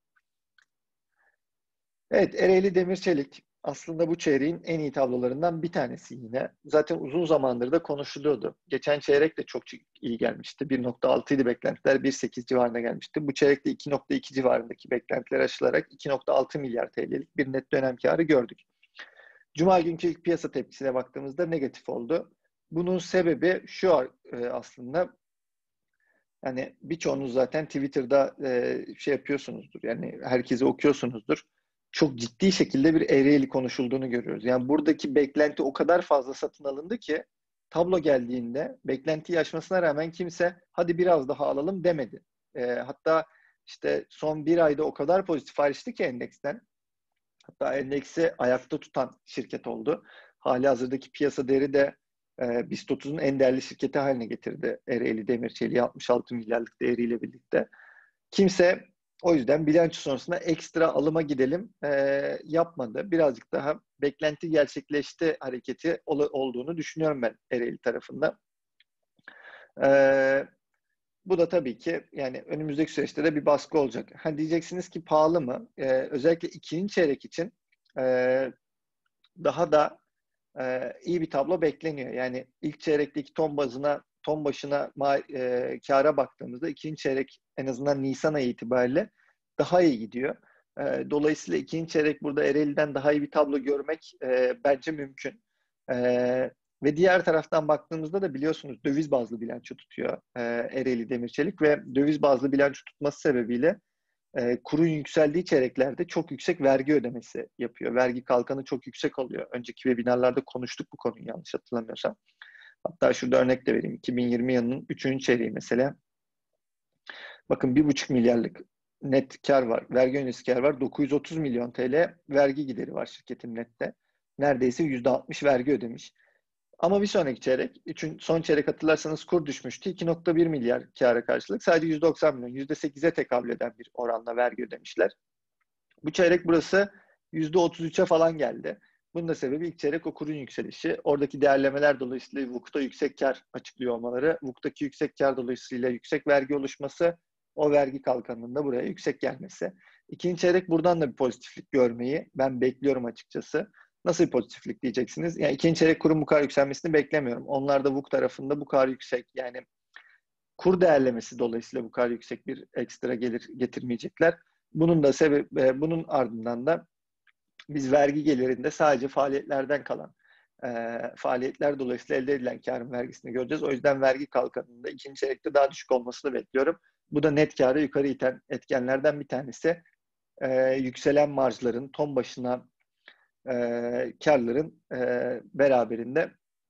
Evet, Ereğli Demir Çelik aslında bu çeyreğin en iyi tablolarından bir tanesi yine. Zaten uzun zamandır da konuşuluyordu. Geçen çeyrek de çok iyi gelmişti. 1.6 idi beklentiler, 1.8 civarında gelmişti. Bu çeyrekte 2.2 civarındaki beklentiler aşılarak 2.6 milyar TL'lik bir net dönem karı gördük. Cuma günkü ilk piyasa tepkisine baktığımızda negatif oldu. Bunun sebebi şu aslında, yani birçoğunuz zaten Twitter'da şey yapıyorsunuzdur. Yani herkese okuyorsunuzdur. Çok ciddi şekilde bir eğri konuşulduğunu görüyoruz. Yani buradaki beklenti o kadar fazla satın alındı ki tablo geldiğinde beklentiyi aşmasına rağmen kimse hadi biraz daha alalım demedi. Hatta işte son bir ayda o kadar pozitif ayrıştı ki endeksten. Hatta endeksi ayakta tutan şirket oldu. Hali hazırdaki piyasa değeri de BIST 30'un en değerli şirketi haline getirdi Ereğli Demir Çelik'i 66 milyarlık değeriyle birlikte. Kimse o yüzden bilanço sonrasında ekstra alıma gidelim yapmadı. Birazcık daha beklenti gerçekleşti hareketi olduğunu düşünüyorum ben Ereğli tarafında. Bu da tabii ki yani önümüzdeki süreçte de bir baskı olacak. Ha diyeceksiniz ki pahalı mı? Özellikle ikinci çeyrek için daha da iyi bir tablo bekleniyor. Yani ilk çeyrekteki ton başına kâra baktığımızda ikinci çeyrek en azından Nisan ayı itibariyle daha iyi gidiyor. Dolayısıyla ikinci çeyrek burada Ereğli'den daha iyi bir tablo görmek bence mümkün. Ve diğer taraftan baktığımızda da biliyorsunuz döviz bazlı bilanço tutuyor Ereğli Demir Çelik ve döviz bazlı bilanço tutması sebebiyle kurun yükseldiği çeyreklerde çok yüksek vergi ödemesi yapıyor. Vergi kalkanı çok yüksek oluyor. Önceki webinarlarda konuştuk bu konuyu yanlış hatırlamıyorsam. Hatta şurada örnek de vereyim. 2020 yılının 3. çeyreği mesela. Bakın 1,5 milyarlık net kar var. Vergi öncesi kar var. 930 milyon TL vergi gideri var şirketin nette. Neredeyse %60 vergi ödemiş. Ama bir sonraki çeyrek, son çeyrek hatırlarsanız kur düşmüştü. 2.1 milyar kâra karşılık sadece 190 milyon, %8'e tekabül eden bir oranla vergi ödemişler. Bu çeyrek burası %33'e falan geldi. Bunun da sebebi ilk çeyrek o kurun yükselişi. Oradaki değerlemeler dolayısıyla VUK'ta yüksek kar açıklıyor olmaları. VUK'taki yüksek kar dolayısıyla yüksek vergi oluşması, o vergi kalkanının da buraya yüksek gelmesi. İkinci çeyrek buradan da bir pozitiflik görmeyi ben bekliyorum açıkçası. Nasıl bir pozitiflik diyeceksiniz? Yani ikinci çeyrek kurun bu kadar yükselmesini beklemiyorum. Onlar da VUK tarafında bu kadar yüksek, yani kur değerlemesi dolayısıyla bu kadar yüksek bir ekstra gelir getirmeyecekler. Bunun ardından da biz vergi gelirinde sadece faaliyetlerden kalan faaliyetler dolayısıyla elde edilen karın vergisini göreceğiz. O yüzden vergi kalkanında ikinci çeyrekte daha düşük olmasını bekliyorum. Bu da net karı yukarı iten etkenlerden bir tanesi. Yükselen marjların, ton başına karların beraberinde.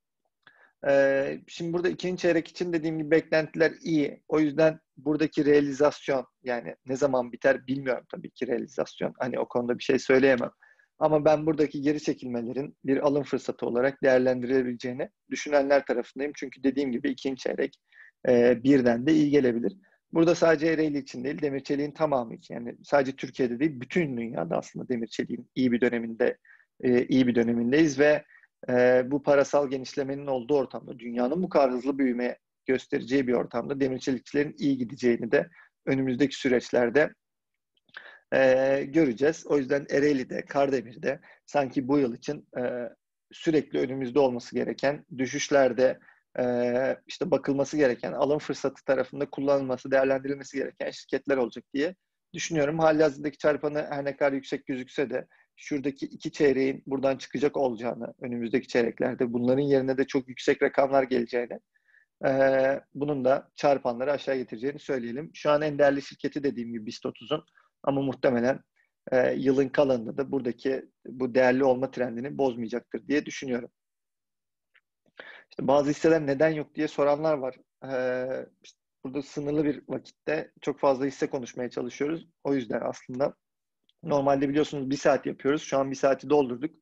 Şimdi burada ikinci çeyrek için dediğim gibi beklentiler iyi. O yüzden buradaki realizasyon, yani ne zaman biter bilmiyorum tabii ki realizasyon. Hani o konuda bir şey söyleyemem. Ama ben buradaki geri çekilmelerin bir alım fırsatı olarak değerlendirilebileceğini düşünenler tarafındayım. Çünkü dediğim gibi ikinci çeyrek birden de iyi gelebilir. Burada sadece Ereğli için değil, demir çeliğin tamamı için, yani sadece Türkiye'de değil, bütün dünyada aslında demir çeliğin iyi bir dönemindeyiz ve bu parasal genişlemenin olduğu ortamda, dünyanın bu kadar hızlı büyüme göstereceği bir ortamda demir çelikçilerin iyi gideceğini de önümüzdeki süreçlerde göreceğiz. O yüzden Ereğli'de, Kardemir'de sanki bu yıl için sürekli önümüzde olması gereken, düşüşlerde işte bakılması gereken, alım fırsatı tarafında kullanılması, değerlendirilmesi gereken şirketler olacak diye düşünüyorum. Halihazırdaki çarpanı her ne kadar yüksek gözükse de şuradaki 2 çeyreğin buradan çıkacak olacağını, önümüzdeki çeyreklerde bunların yerine de çok yüksek rakamlar geleceğini, bunun da çarpanları aşağı getireceğini söyleyelim. Şu an en değerli şirketi dediğim gibi BIST 30'un, ama muhtemelen yılın kalanında da buradaki bu değerli olma trendini bozmayacaktır diye düşünüyorum. İşte bazı hisseler neden yok diye soranlar var. İşte burada sınırlı bir vakitte çok fazla hisse konuşmaya çalışıyoruz. O yüzden aslında normalde biliyorsunuz 1 saat yapıyoruz. Şu an 1 saati doldurduk.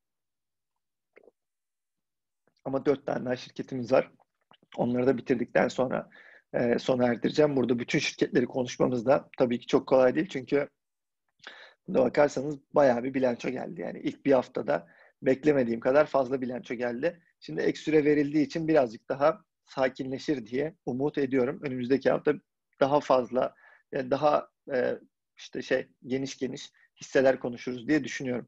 Ama 4 tane daha şirketimiz var. Onları da bitirdikten sonra sona erdireceğim. Burada bütün şirketleri konuşmamız da tabii ki çok kolay değil. Çünkü burada bakarsanız bayağı bir bilanço geldi. Yani ilk bir haftada beklemediğim kadar fazla bilanço geldi. Şimdi ek süre verildiği için birazcık daha sakinleşir diye umut ediyorum. Önümüzdeki hafta daha fazla, daha işte geniş geniş hisseler konuşuruz diye düşünüyorum.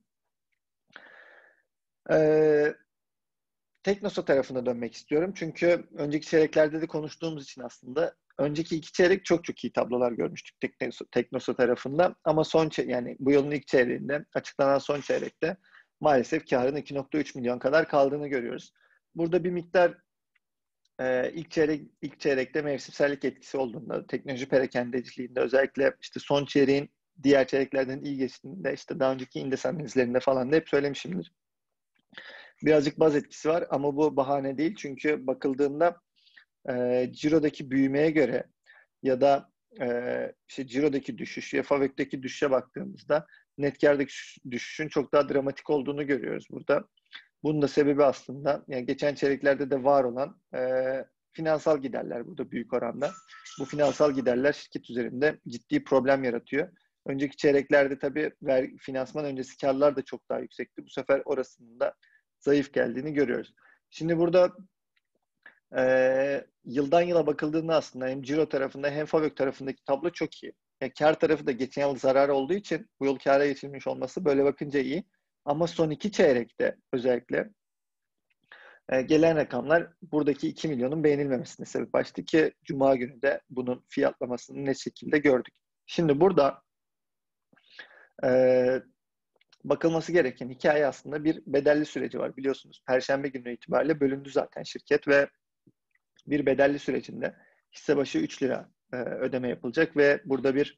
Teknosa tarafına dönmek istiyorum. Çünkü önceki çeyreklerde de konuştuğumuz için aslında önceki 2 çeyrek çok iyi tablolar görmüştük Teknosa tarafında. Ama yani bu yılın ilk çeyreğinde, açıklanan son çeyrekte maalesef karın 2,3 milyon kadar kaldığını görüyoruz. Burada bir miktar ilk çeyrekte mevsimsellik etkisi olduğunda, teknoloji perakendeciliğinde, özellikle işte son çeyreğin diğer çeyreklerden iyi geçtiğinde, işte daha önceki indes analizlerinde falan da hep söylemişimdir. Birazcık baz etkisi var ama bu bahane değil. Çünkü bakıldığında cirodaki büyümeye göre ya da işte cirodaki düşüş ya FAVÖK'teki düşüşe baktığımızda net kârdaki düşüşün çok daha dramatik olduğunu görüyoruz burada. Bunun da sebebi aslında yani geçen çeyreklerde de var olan finansal giderler burada büyük oranda. Bu finansal giderler şirket üzerinde ciddi problem yaratıyor. Önceki çeyreklerde tabii finansman öncesi karlar da çok daha yüksekti. Bu sefer orasının da zayıf geldiğini görüyoruz. Şimdi burada yıldan yıla bakıldığında aslında hem ciro tarafında hem FAVÖK tarafındaki tablo çok iyi. Yani kar tarafı da geçen yıl zarar olduğu için bu yıl kâra geçilmiş olması böyle bakınca iyi. Ama son 2 çeyrekte özellikle gelen rakamlar buradaki 2 milyonun beğenilmemesine sebep açtı ki Cuma günü de bunun fiyatlamasını ne şekilde gördük. Şimdi burada bakılması gereken hikaye aslında bir bedelli süreci var. Biliyorsunuz Perşembe günü itibariyle bölündü zaten şirket ve bir bedelli sürecinde hisse başı 3 lira ödeme yapılacak ve burada bir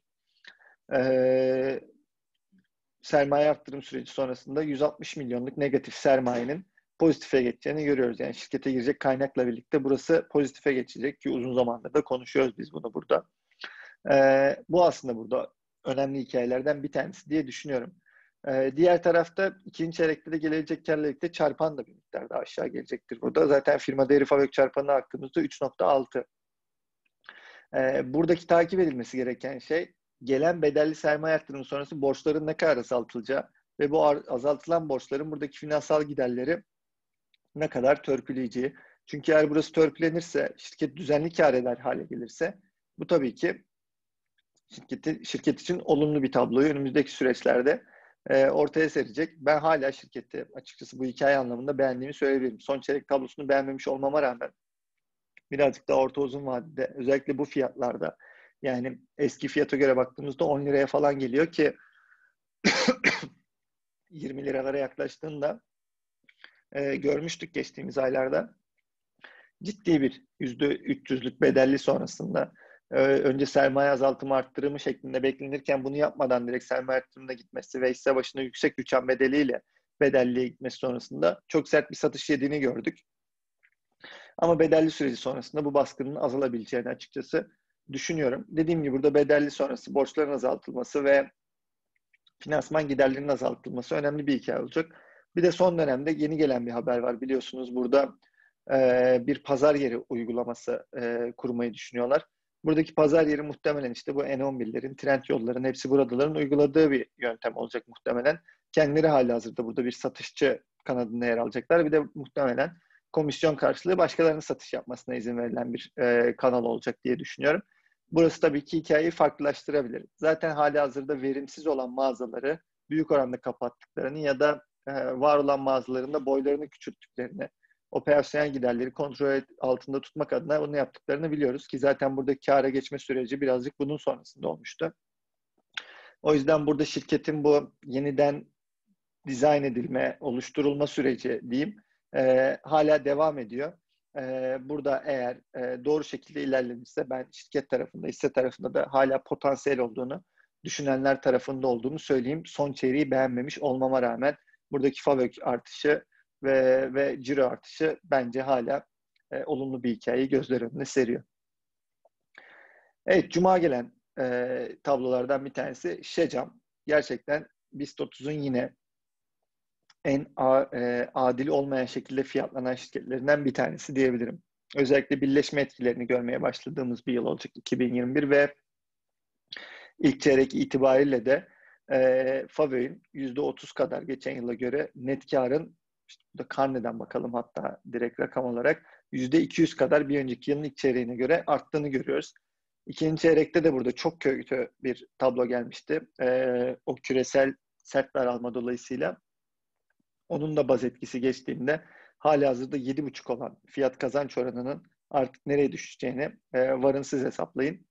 sermaye arttırım süreci sonrasında 160 milyonluk negatif sermayenin pozitife geçeceğini görüyoruz. Yani şirkete girecek kaynakla birlikte burası pozitife geçecek ki uzun zamandır da konuşuyoruz biz bunu burada. Bu aslında burada önemli hikayelerden bir tanesi diye düşünüyorum. Diğer tarafta ikinci çeyrekte de gelecek karla birlikte çarpan da bir miktar daha aşağı gelecektir burada. Zaten firma değeri FAVÖK çarpanına baktığımızda 3,6. Buradaki takip edilmesi gereken şey gelen bedelli sermaye arttırımı sonrası borçların ne kadar azaltılacağı ve bu azaltılan borçların buradaki finansal giderleri ne kadar törpüleyeceği. Çünkü eğer burası törpülenirse, şirket düzenli kar eder hale gelirse bu tabii ki şirket için olumlu bir tabloyu önümüzdeki süreçlerde ortaya serecek. Ben hala şirketi açıkçası bu hikaye anlamında beğendiğimi söyleyebilirim. Son çeyrek tablosunu beğenmemiş olmama rağmen birazcık daha orta uzun vadede özellikle bu fiyatlarda yani eski fiyata göre baktığımızda 10 liraya falan geliyor ki 20 liralara yaklaştığında görmüştük geçtiğimiz aylarda. Ciddi bir %300'lük bedelli sonrasında önce sermaye azaltımı arttırımı şeklinde beklenirken bunu yapmadan direkt sermaye arttırımına gitmesi ve hisse başına yüksek uçan bedeliyle bedelliye gitmesi sonrasında çok sert bir satış yediğini gördük. Ama bedelli süreci sonrasında bu baskının azalabileceğini açıkçası düşünüyorum. Dediğim gibi burada bedelli sonrası borçların azaltılması ve finansman giderlerinin azaltılması önemli bir hikaye olacak. Bir de son dönemde yeni gelen bir haber var. Biliyorsunuz burada bir pazar yeri uygulaması kurmayı düşünüyorlar. Buradaki pazar yeri muhtemelen işte bu N11'lerin, Trendyol'ların, hepsi buradaların uyguladığı bir yöntem olacak muhtemelen. Kendileri halihazırda burada bir satışçı kanadında yer alacaklar. Bir de muhtemelen komisyon karşılığı başkalarının satış yapmasına izin verilen bir kanal olacak diye düşünüyorum. Burası tabii ki hikayeyi farklılaştırabilir. Zaten halihazırda verimsiz olan mağazaları büyük oranda kapattıklarını ya da var olan mağazalarında boylarını küçülttüklerini, operasyonel giderleri kontrol altında tutmak adına bunu yaptıklarını biliyoruz ki zaten burada kâra geçme süreci birazcık bunun sonrasında olmuştu. O yüzden burada şirketin bu yeniden dizayn edilme, oluşturulma süreci diyeyim hala devam ediyor. Burada eğer doğru şekilde ilerlenirse ben şirket tarafında, hisse tarafında da hala potansiyel olduğunu düşünenler tarafında olduğunu söyleyeyim. Son çeyreği beğenmemiş olmama rağmen buradaki FAVÖK artışı ve ciro artışı bence hala olumlu bir hikayeyi gözler önüne seriyor. Evet, Cuma gelen tablolardan bir tanesi Şecam. Gerçekten BIST 30'un yine en adil olmayan şekilde fiyatlanan şirketlerinden bir tanesi diyebilirim. Özellikle birleşme etkilerini görmeye başladığımız bir yıl olacak 2021 ve ilk çeyrek itibariyle de FAVÖK'ün %30 kadar geçen yıla göre net karın, işte burada karneden bakalım hatta direkt rakam olarak %200 kadar bir önceki yılın ilk çeyreğine göre arttığını görüyoruz. İkinci çeyrekte de burada çok kötü bir tablo gelmişti. O küresel sert daralma dolayısıyla onun da baz etkisi geçtiğinde halihazırda 7,5 olan fiyat kazanç oranının artık nereye düşeceğini varın siz hesaplayın.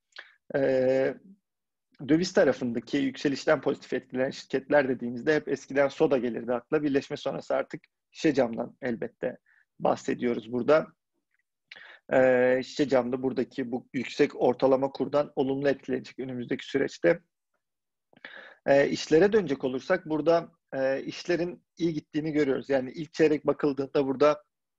Döviz tarafındaki yükselişten pozitif etkilenen şirketler dediğimizde hep eskiden Soda gelirdi akla. Birleşme sonrası artık Şişecam'dan elbette bahsediyoruz burada. Şişecam'da buradaki bu yüksek ortalama kurdan olumlu etkilenecek önümüzdeki süreçte. İşlere dönecek olursak burada işlerin iyi gittiğini görüyoruz. Yani ilk çeyrek bakıldığında burada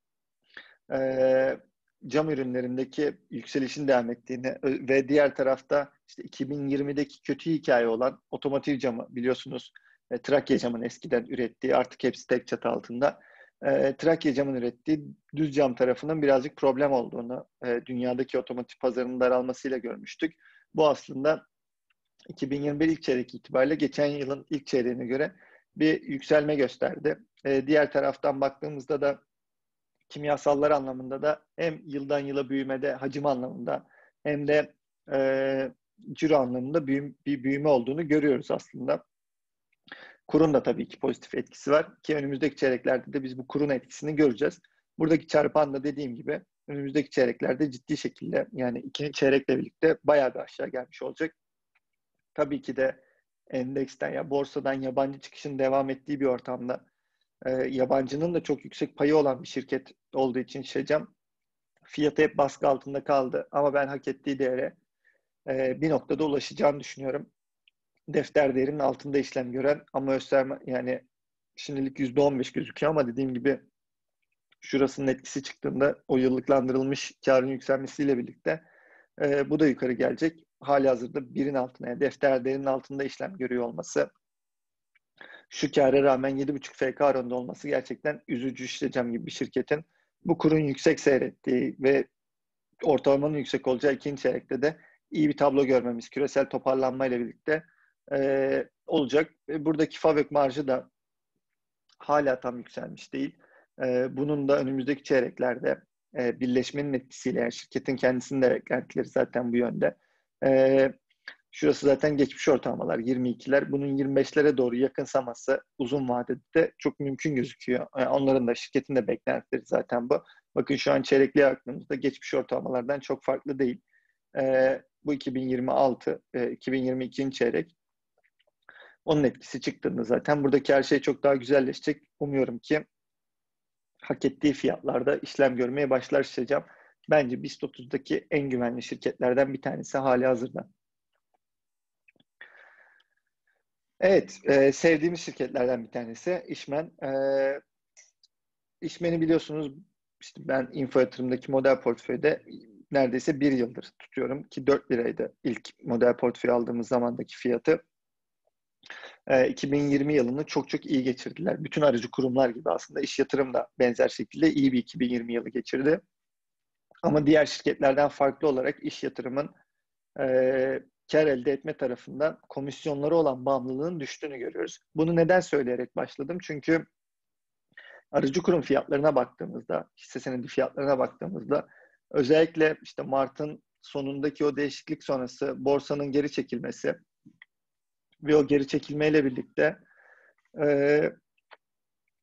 cam ürünlerindeki yükselişin devam ettiğini ve diğer tarafta işte 2020'deki kötü hikaye olan otomotiv camı biliyorsunuz Trakya camın eskiden ürettiği artık hepsi tek çatı altında Trakya camın ürettiği düz cam tarafının birazcık problem olduğunu dünyadaki otomotiv pazarının daralmasıyla görmüştük. Bu aslında 2021 ilk çeyrek itibariyle geçen yılın ilk çeyreğine göre bir yükselme gösterdi. Diğer taraftan baktığımızda da kimyasallar anlamında da hem yıldan yıla büyümede hacim anlamında hem de ciro anlamında bir büyüme olduğunu görüyoruz aslında. Kurun da tabii ki pozitif etkisi var ki önümüzdeki çeyreklerde de biz bu kurun etkisini göreceğiz. Buradaki çarpan da dediğim gibi önümüzdeki çeyreklerde ciddi şekilde yani ikinci çeyrekle birlikte bayağı bir aşağı gelmiş olacak. Tabii ki de endeksten ya borsadan yabancı çıkışın devam ettiği bir ortamda yabancının da çok yüksek payı olan bir şirket olduğu için Şecam fiyatı hep baskı altında kaldı. Ama ben hak ettiği değere bir noktada ulaşacağını düşünüyorum. Defter değerinin altında işlem gören ama gösterme yani şimdilik %15 gözüküyor ama dediğim gibi şurasının etkisi çıktığında o yıllıklandırılmış karın yükselmesiyle birlikte bu da yukarı gelecek. Halihazırda birin altına yani defter değerinin altında işlem görüyor olması şu kâra rağmen 7,5 FK oranında olması gerçekten üzücü. İşleyeceğim gibi bir şirketin bu kurun yüksek seyrettiği ve ortalamanın yüksek olacağı ikinci çeyrekte de iyi bir tablo görmemiz küresel toparlanmayla birlikte olacak. Buradaki FAVÖK marjı da hala tam yükselmiş değil. Bunun da önümüzdeki çeyreklerde birleşmenin etkisiyle yani şirketin kendisinin de beklentileri zaten bu yönde. Şurası zaten geçmiş ortalamalar 22'ler. Bunun 25'lere doğru yakınsaması uzun vadede çok mümkün gözüküyor. Yani onların da şirketin de beklentileri zaten bu. Bakın şu an çeyrekliğe baktığımızda geçmiş ortalamalardan çok farklı değil. Bu 2026, 2022'nin çeyrek. Onun etkisi çıktığında zaten buradaki her şey çok daha güzelleşecek. Umuyorum ki hak ettiği fiyatlarda işlem görmeye başlar Şişecam. Bence BIST 30'daki en güvenli şirketlerden bir tanesi hali hazırda. Evet, sevdiğimiz şirketlerden bir tanesi İşmen. İşmen'i biliyorsunuz işte ben info yatırımdaki model portföyde neredeyse bir yıldır tutuyorum ki 4 liraydı ilk model portföy aldığımız zamandaki fiyatı. 2020 yılını çok çok iyi geçirdiler. Bütün aracı kurumlar gibi aslında iş yatırım da benzer şekilde iyi bir 2020 yılı geçirdi. Ama diğer şirketlerden farklı olarak iş yatırımın kar elde etme tarafında komisyonları olan bağımlılığın düştüğünü görüyoruz. Bunu neden söyleyerek başladım? Çünkü aracı kurum fiyatlarına baktığımızda, hisse senedi fiyatlarına baktığımızda özellikle işte Mart'ın sonundaki o değişiklik sonrası borsanın geri çekilmesi ve o geri çekilmeyle birlikte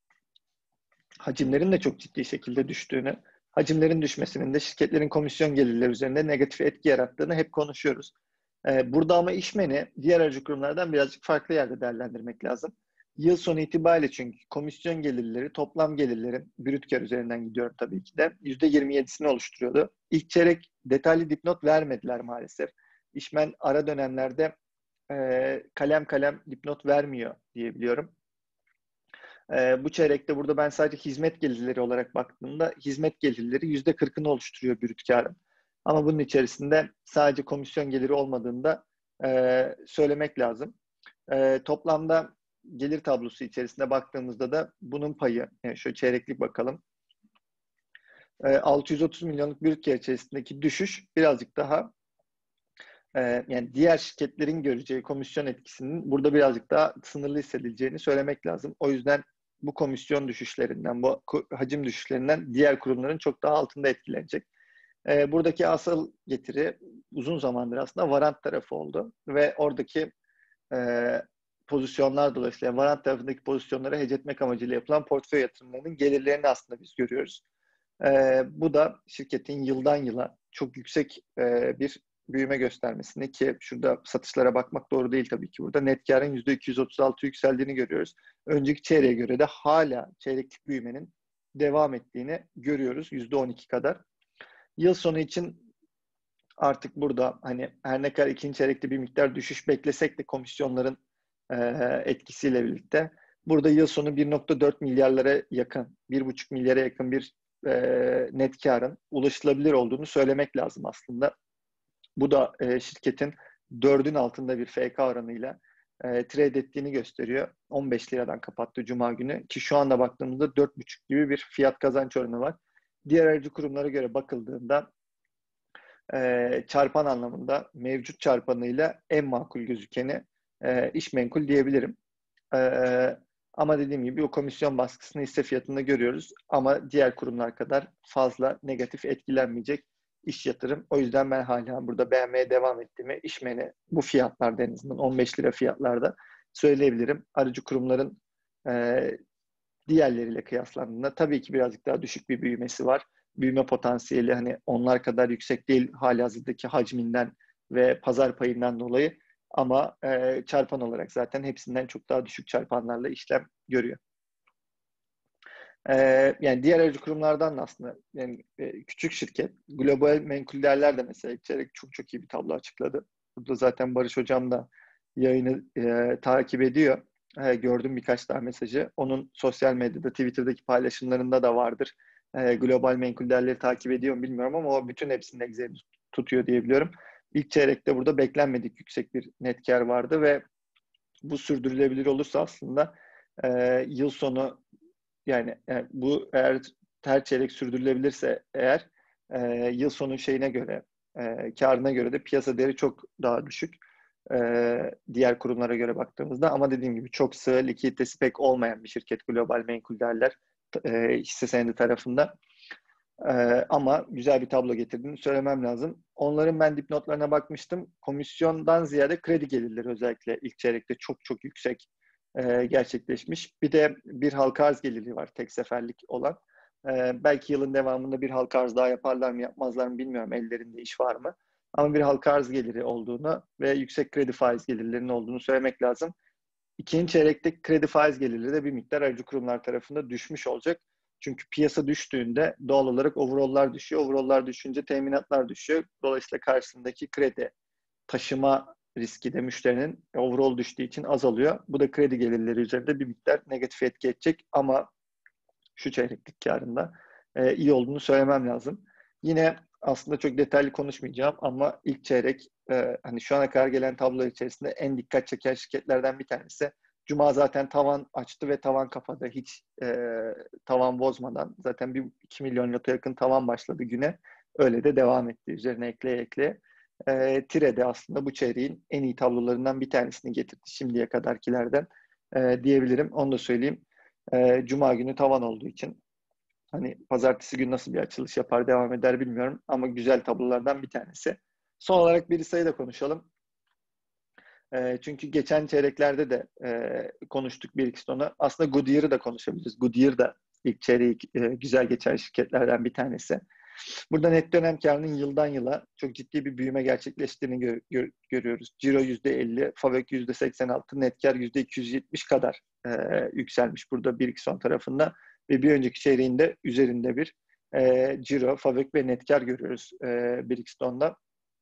hacimlerin de çok ciddi şekilde düştüğünü, hacimlerin düşmesinin de şirketlerin komisyon gelirleri üzerinde negatif etki yarattığını hep konuşuyoruz. Burada ama işmeni diğer aracı kurumlardan birazcık farklı yerde değerlendirmek lazım. Yıl sonu itibariyle çünkü komisyon gelirleri, toplam gelirlerin, brüt kar üzerinden gidiyorum tabii ki de, %27'sini oluşturuyordu. İlk çeyrek detaylı dipnot vermediler maalesef. İşmen ara dönemlerde kalem kalem dipnot vermiyor diyebiliyorum. Bu çeyrekte burada ben sadece hizmet gelirleri olarak baktığımda hizmet gelirleri %40'ını oluşturuyor brüt karın. Ama bunun içerisinde sadece komisyon geliri olmadığında söylemek lazım. Toplamda gelir tablosu içerisinde baktığımızda da bunun payı, yani şöyle çeyreklik bakalım. 630 milyonluk brüt kar içerisindeki düşüş birazcık daha yani diğer şirketlerin göreceği komisyon etkisinin burada birazcık daha sınırlı hissedileceğini söylemek lazım. O yüzden bu komisyon düşüşlerinden, bu hacim düşüşlerinden diğer kurumların çok daha altında etkilenecek. Buradaki asıl getiri uzun zamandır aslında varant tarafı oldu ve oradaki pozisyonlar dolayısıyla varant tarafındaki pozisyonları hedge etmek amacıyla yapılan portföy yatırımlarının gelirlerini aslında biz görüyoruz. Bu da şirketin yıldan yıla çok yüksek bir büyüme göstermesini, ki şurada satışlara bakmak doğru değil tabii ki burada, net karın %236 yükseldiğini görüyoruz. Önceki çeyreğe göre de hala çeyreklik büyümenin devam ettiğini görüyoruz %12 kadar. Yıl sonu için artık burada hani her ne kadar ikinci çeyrekte bir miktar düşüş beklesek de komisyonların etkisiyle birlikte burada yıl sonu 1,4 milyarlara yakın, 1,5 milyara yakın bir net karın ulaşılabilir olduğunu söylemek lazım aslında. Bu da şirketin 4'ün altında bir FK oranıyla trade ettiğini gösteriyor. 15 liradan kapattı Cuma günü ki şu anda baktığımızda 4,5 gibi bir fiyat kazanç oranı var. Diğer aracı kurumlara göre bakıldığında çarpan anlamında mevcut çarpanıyla en makul gözükeni İşmenkul diyebilirim. Ama dediğim gibi o komisyon baskısını hisse fiyatında görüyoruz. Ama diğer kurumlar kadar fazla negatif etkilenmeyecek iş yatırım. O yüzden ben hala burada beğenmeye devam ettiğimi, İşmen'i bu fiyatlarda, en azından 15 lira fiyatlarda söyleyebilirim. Aracı kurumların diğerleriyle kıyaslandığında tabii ki birazcık daha düşük bir büyümesi var. Büyüme potansiyeli hani onlar kadar yüksek değil halihazırdaki hacminden ve pazar payından dolayı, ama çarpan olarak zaten hepsinden çok daha düşük çarpanlarla işlem görüyor. Yani diğer aracı kurumlardan da aslında yani küçük şirket, global menkul değerler de mesela içerek çok çok iyi bir tablo açıkladı. Burada zaten Barış Hocam da yayını takip ediyor. Gördüm birkaç tane mesajı. Onun sosyal medyada, Twitter'daki paylaşımlarında da vardır. Global menkul değerleri takip ediyor mu bilmiyorum ama o bütün hepsinin egzerini tutuyor diyebiliyorum. İlk çeyrekte burada beklenmedik yüksek bir net kar vardı ve bu sürdürülebilir olursa aslında yıl sonu yani bu eğer her çeyrek sürdürülebilirse eğer yıl sonu şeyine göre karına göre de piyasa değeri çok daha düşük diğer kurumlara göre baktığımızda, ama dediğim gibi çok sığ, likiditesi pek olmayan bir şirket global menkul değerler hisse senedi tarafında. Ama güzel bir tablo getirdiğini söylemem lazım. Onların ben dipnotlarına bakmıştım. Komisyondan ziyade kredi gelirleri özellikle ilk çeyrekte çok çok yüksek gerçekleşmiş. Bir de bir halka arz geliri var tek seferlik olan. Belki yılın devamında bir halka arz daha yaparlar mı yapmazlar mı bilmiyorum. Ellerinde iş var mı? Ama bir halka arz geliri olduğunu ve yüksek kredi faiz gelirlerinin olduğunu söylemek lazım. İkinci çeyrekte kredi faiz gelirleri de bir miktar aracı kurumlar tarafında düşmüş olacak. Çünkü piyasa düştüğünde doğal olarak overall'lar düşüyor. Overall'lar düşünce teminatlar düşüyor. Dolayısıyla karşısındaki kredi taşıma riski de müşterinin overall düştüğü için azalıyor. Bu da kredi gelirleri üzerinde bir miktar negatif etki edecek ama şu çeyreklik karında iyi olduğunu söylemem lazım. Yine aslında çok detaylı konuşmayacağım ama ilk çeyrek hani şu ana kadar gelen tablo içerisinde en dikkat çeken şirketlerden bir tanesi. Cuma zaten tavan açtı ve tavan kapadı. Hiç tavan bozmadan. Zaten 2 milyon lota yakın tavan başladı güne. Öyle de devam etti. Üzerine ekleye ekleye. Tire de aslında bu çeyreğin en iyi tablolarından bir tanesini getirdi şimdiye kadarkilerden diyebilirim. Onu da söyleyeyim. Cuma günü tavan olduğu için hani pazartesi günü nasıl bir açılış yapar, devam eder bilmiyorum ama güzel tablolardan bir tanesi. Son olarak Birisa'yı da konuşalım. Çünkü geçen çeyreklerde de konuştuk bir iki sonu. Aslında Goodyear'ı da konuşabiliriz. Goodyear da ilk çeyreği güzel geçen şirketlerden bir tanesi. Burada net dönem karının yıldan yıla çok ciddi bir büyüme gerçekleştiğini görüyoruz. Ciro %50, FAVÖK %86, net kar %270 kadar yükselmiş burada Birikson tarafında ve bir önceki çeyreğinde üzerinde bir Ciro, FAVÖK ve net kar görüyoruz Birikstone'da.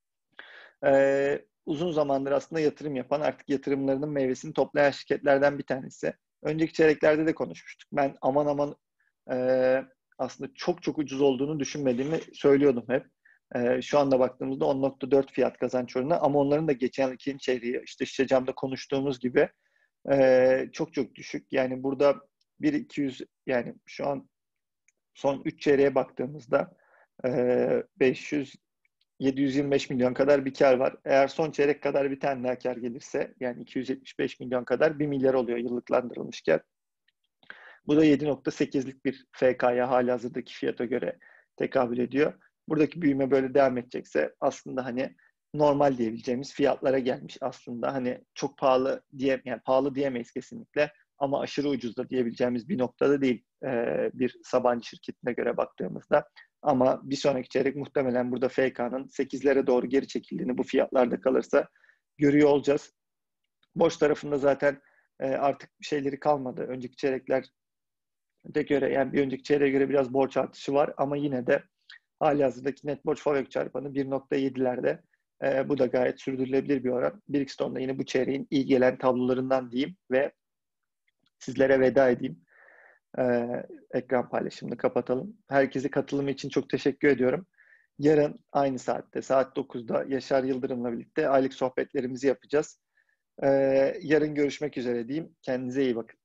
Uzun zamandır aslında yatırım yapan, artık yatırımlarının meyvesini toplayan şirketlerden bir tanesi. Önceki çeyreklerde de konuşmuştuk. Ben aman aman aslında çok çok ucuz olduğunu düşünmediğimi söylüyordum hep. Şu anda baktığımızda 10.4 fiyat kazanç oranı, ama onların da geçen ikinci çeyreği işte Şişecam'da konuştuğumuz gibi çok çok düşük. Yani burada 1.200, yani şu an son 3 çeyreğe baktığımızda 500 725 milyon kadar bir kar var. Eğer son çeyrek kadar bir tane daha kar gelirse, yani 275 milyon kadar 1 milyar oluyor yıllıklandırılmış kar. Bu da 7.8'lik bir FK'ya halihazırdaki fiyata göre tekabül ediyor. Buradaki büyüme böyle devam edecekse aslında hani normal diyebileceğimiz fiyatlara gelmiş aslında. Hani çok pahalı yani pahalı diyemeyiz kesinlikle, ama aşırı ucuz da diyebileceğimiz bir noktada değil bir Sabancı şirketine göre baktığımızda. Ama bir sonraki çeyrek muhtemelen burada FK'nın 8'lere doğru geri çekildiğini, bu fiyatlarda kalırsa görüyor olacağız. Borç tarafında zaten artık bir şeyleri kalmadı. Önceki çeyrekler de göre, yani bir önceki çeyreğe göre biraz borç artışı var, ama yine de halihazırdaki net borç FAVÖK çarpanı 1.7'lerde. Bu da gayet sürdürülebilir bir oran. Birikstone'da yine bu çeyreğin iyi gelen tablolarından diyeyim ve sizlere veda edeyim. Ekran paylaşımını kapatalım. Herkese katılımı için çok teşekkür ediyorum. Yarın aynı saatte, saat 9'da Yaşar Yıldırım'la birlikte aylık sohbetlerimizi yapacağız. Yarın görüşmek üzere diyeyim. Kendinize iyi bakın.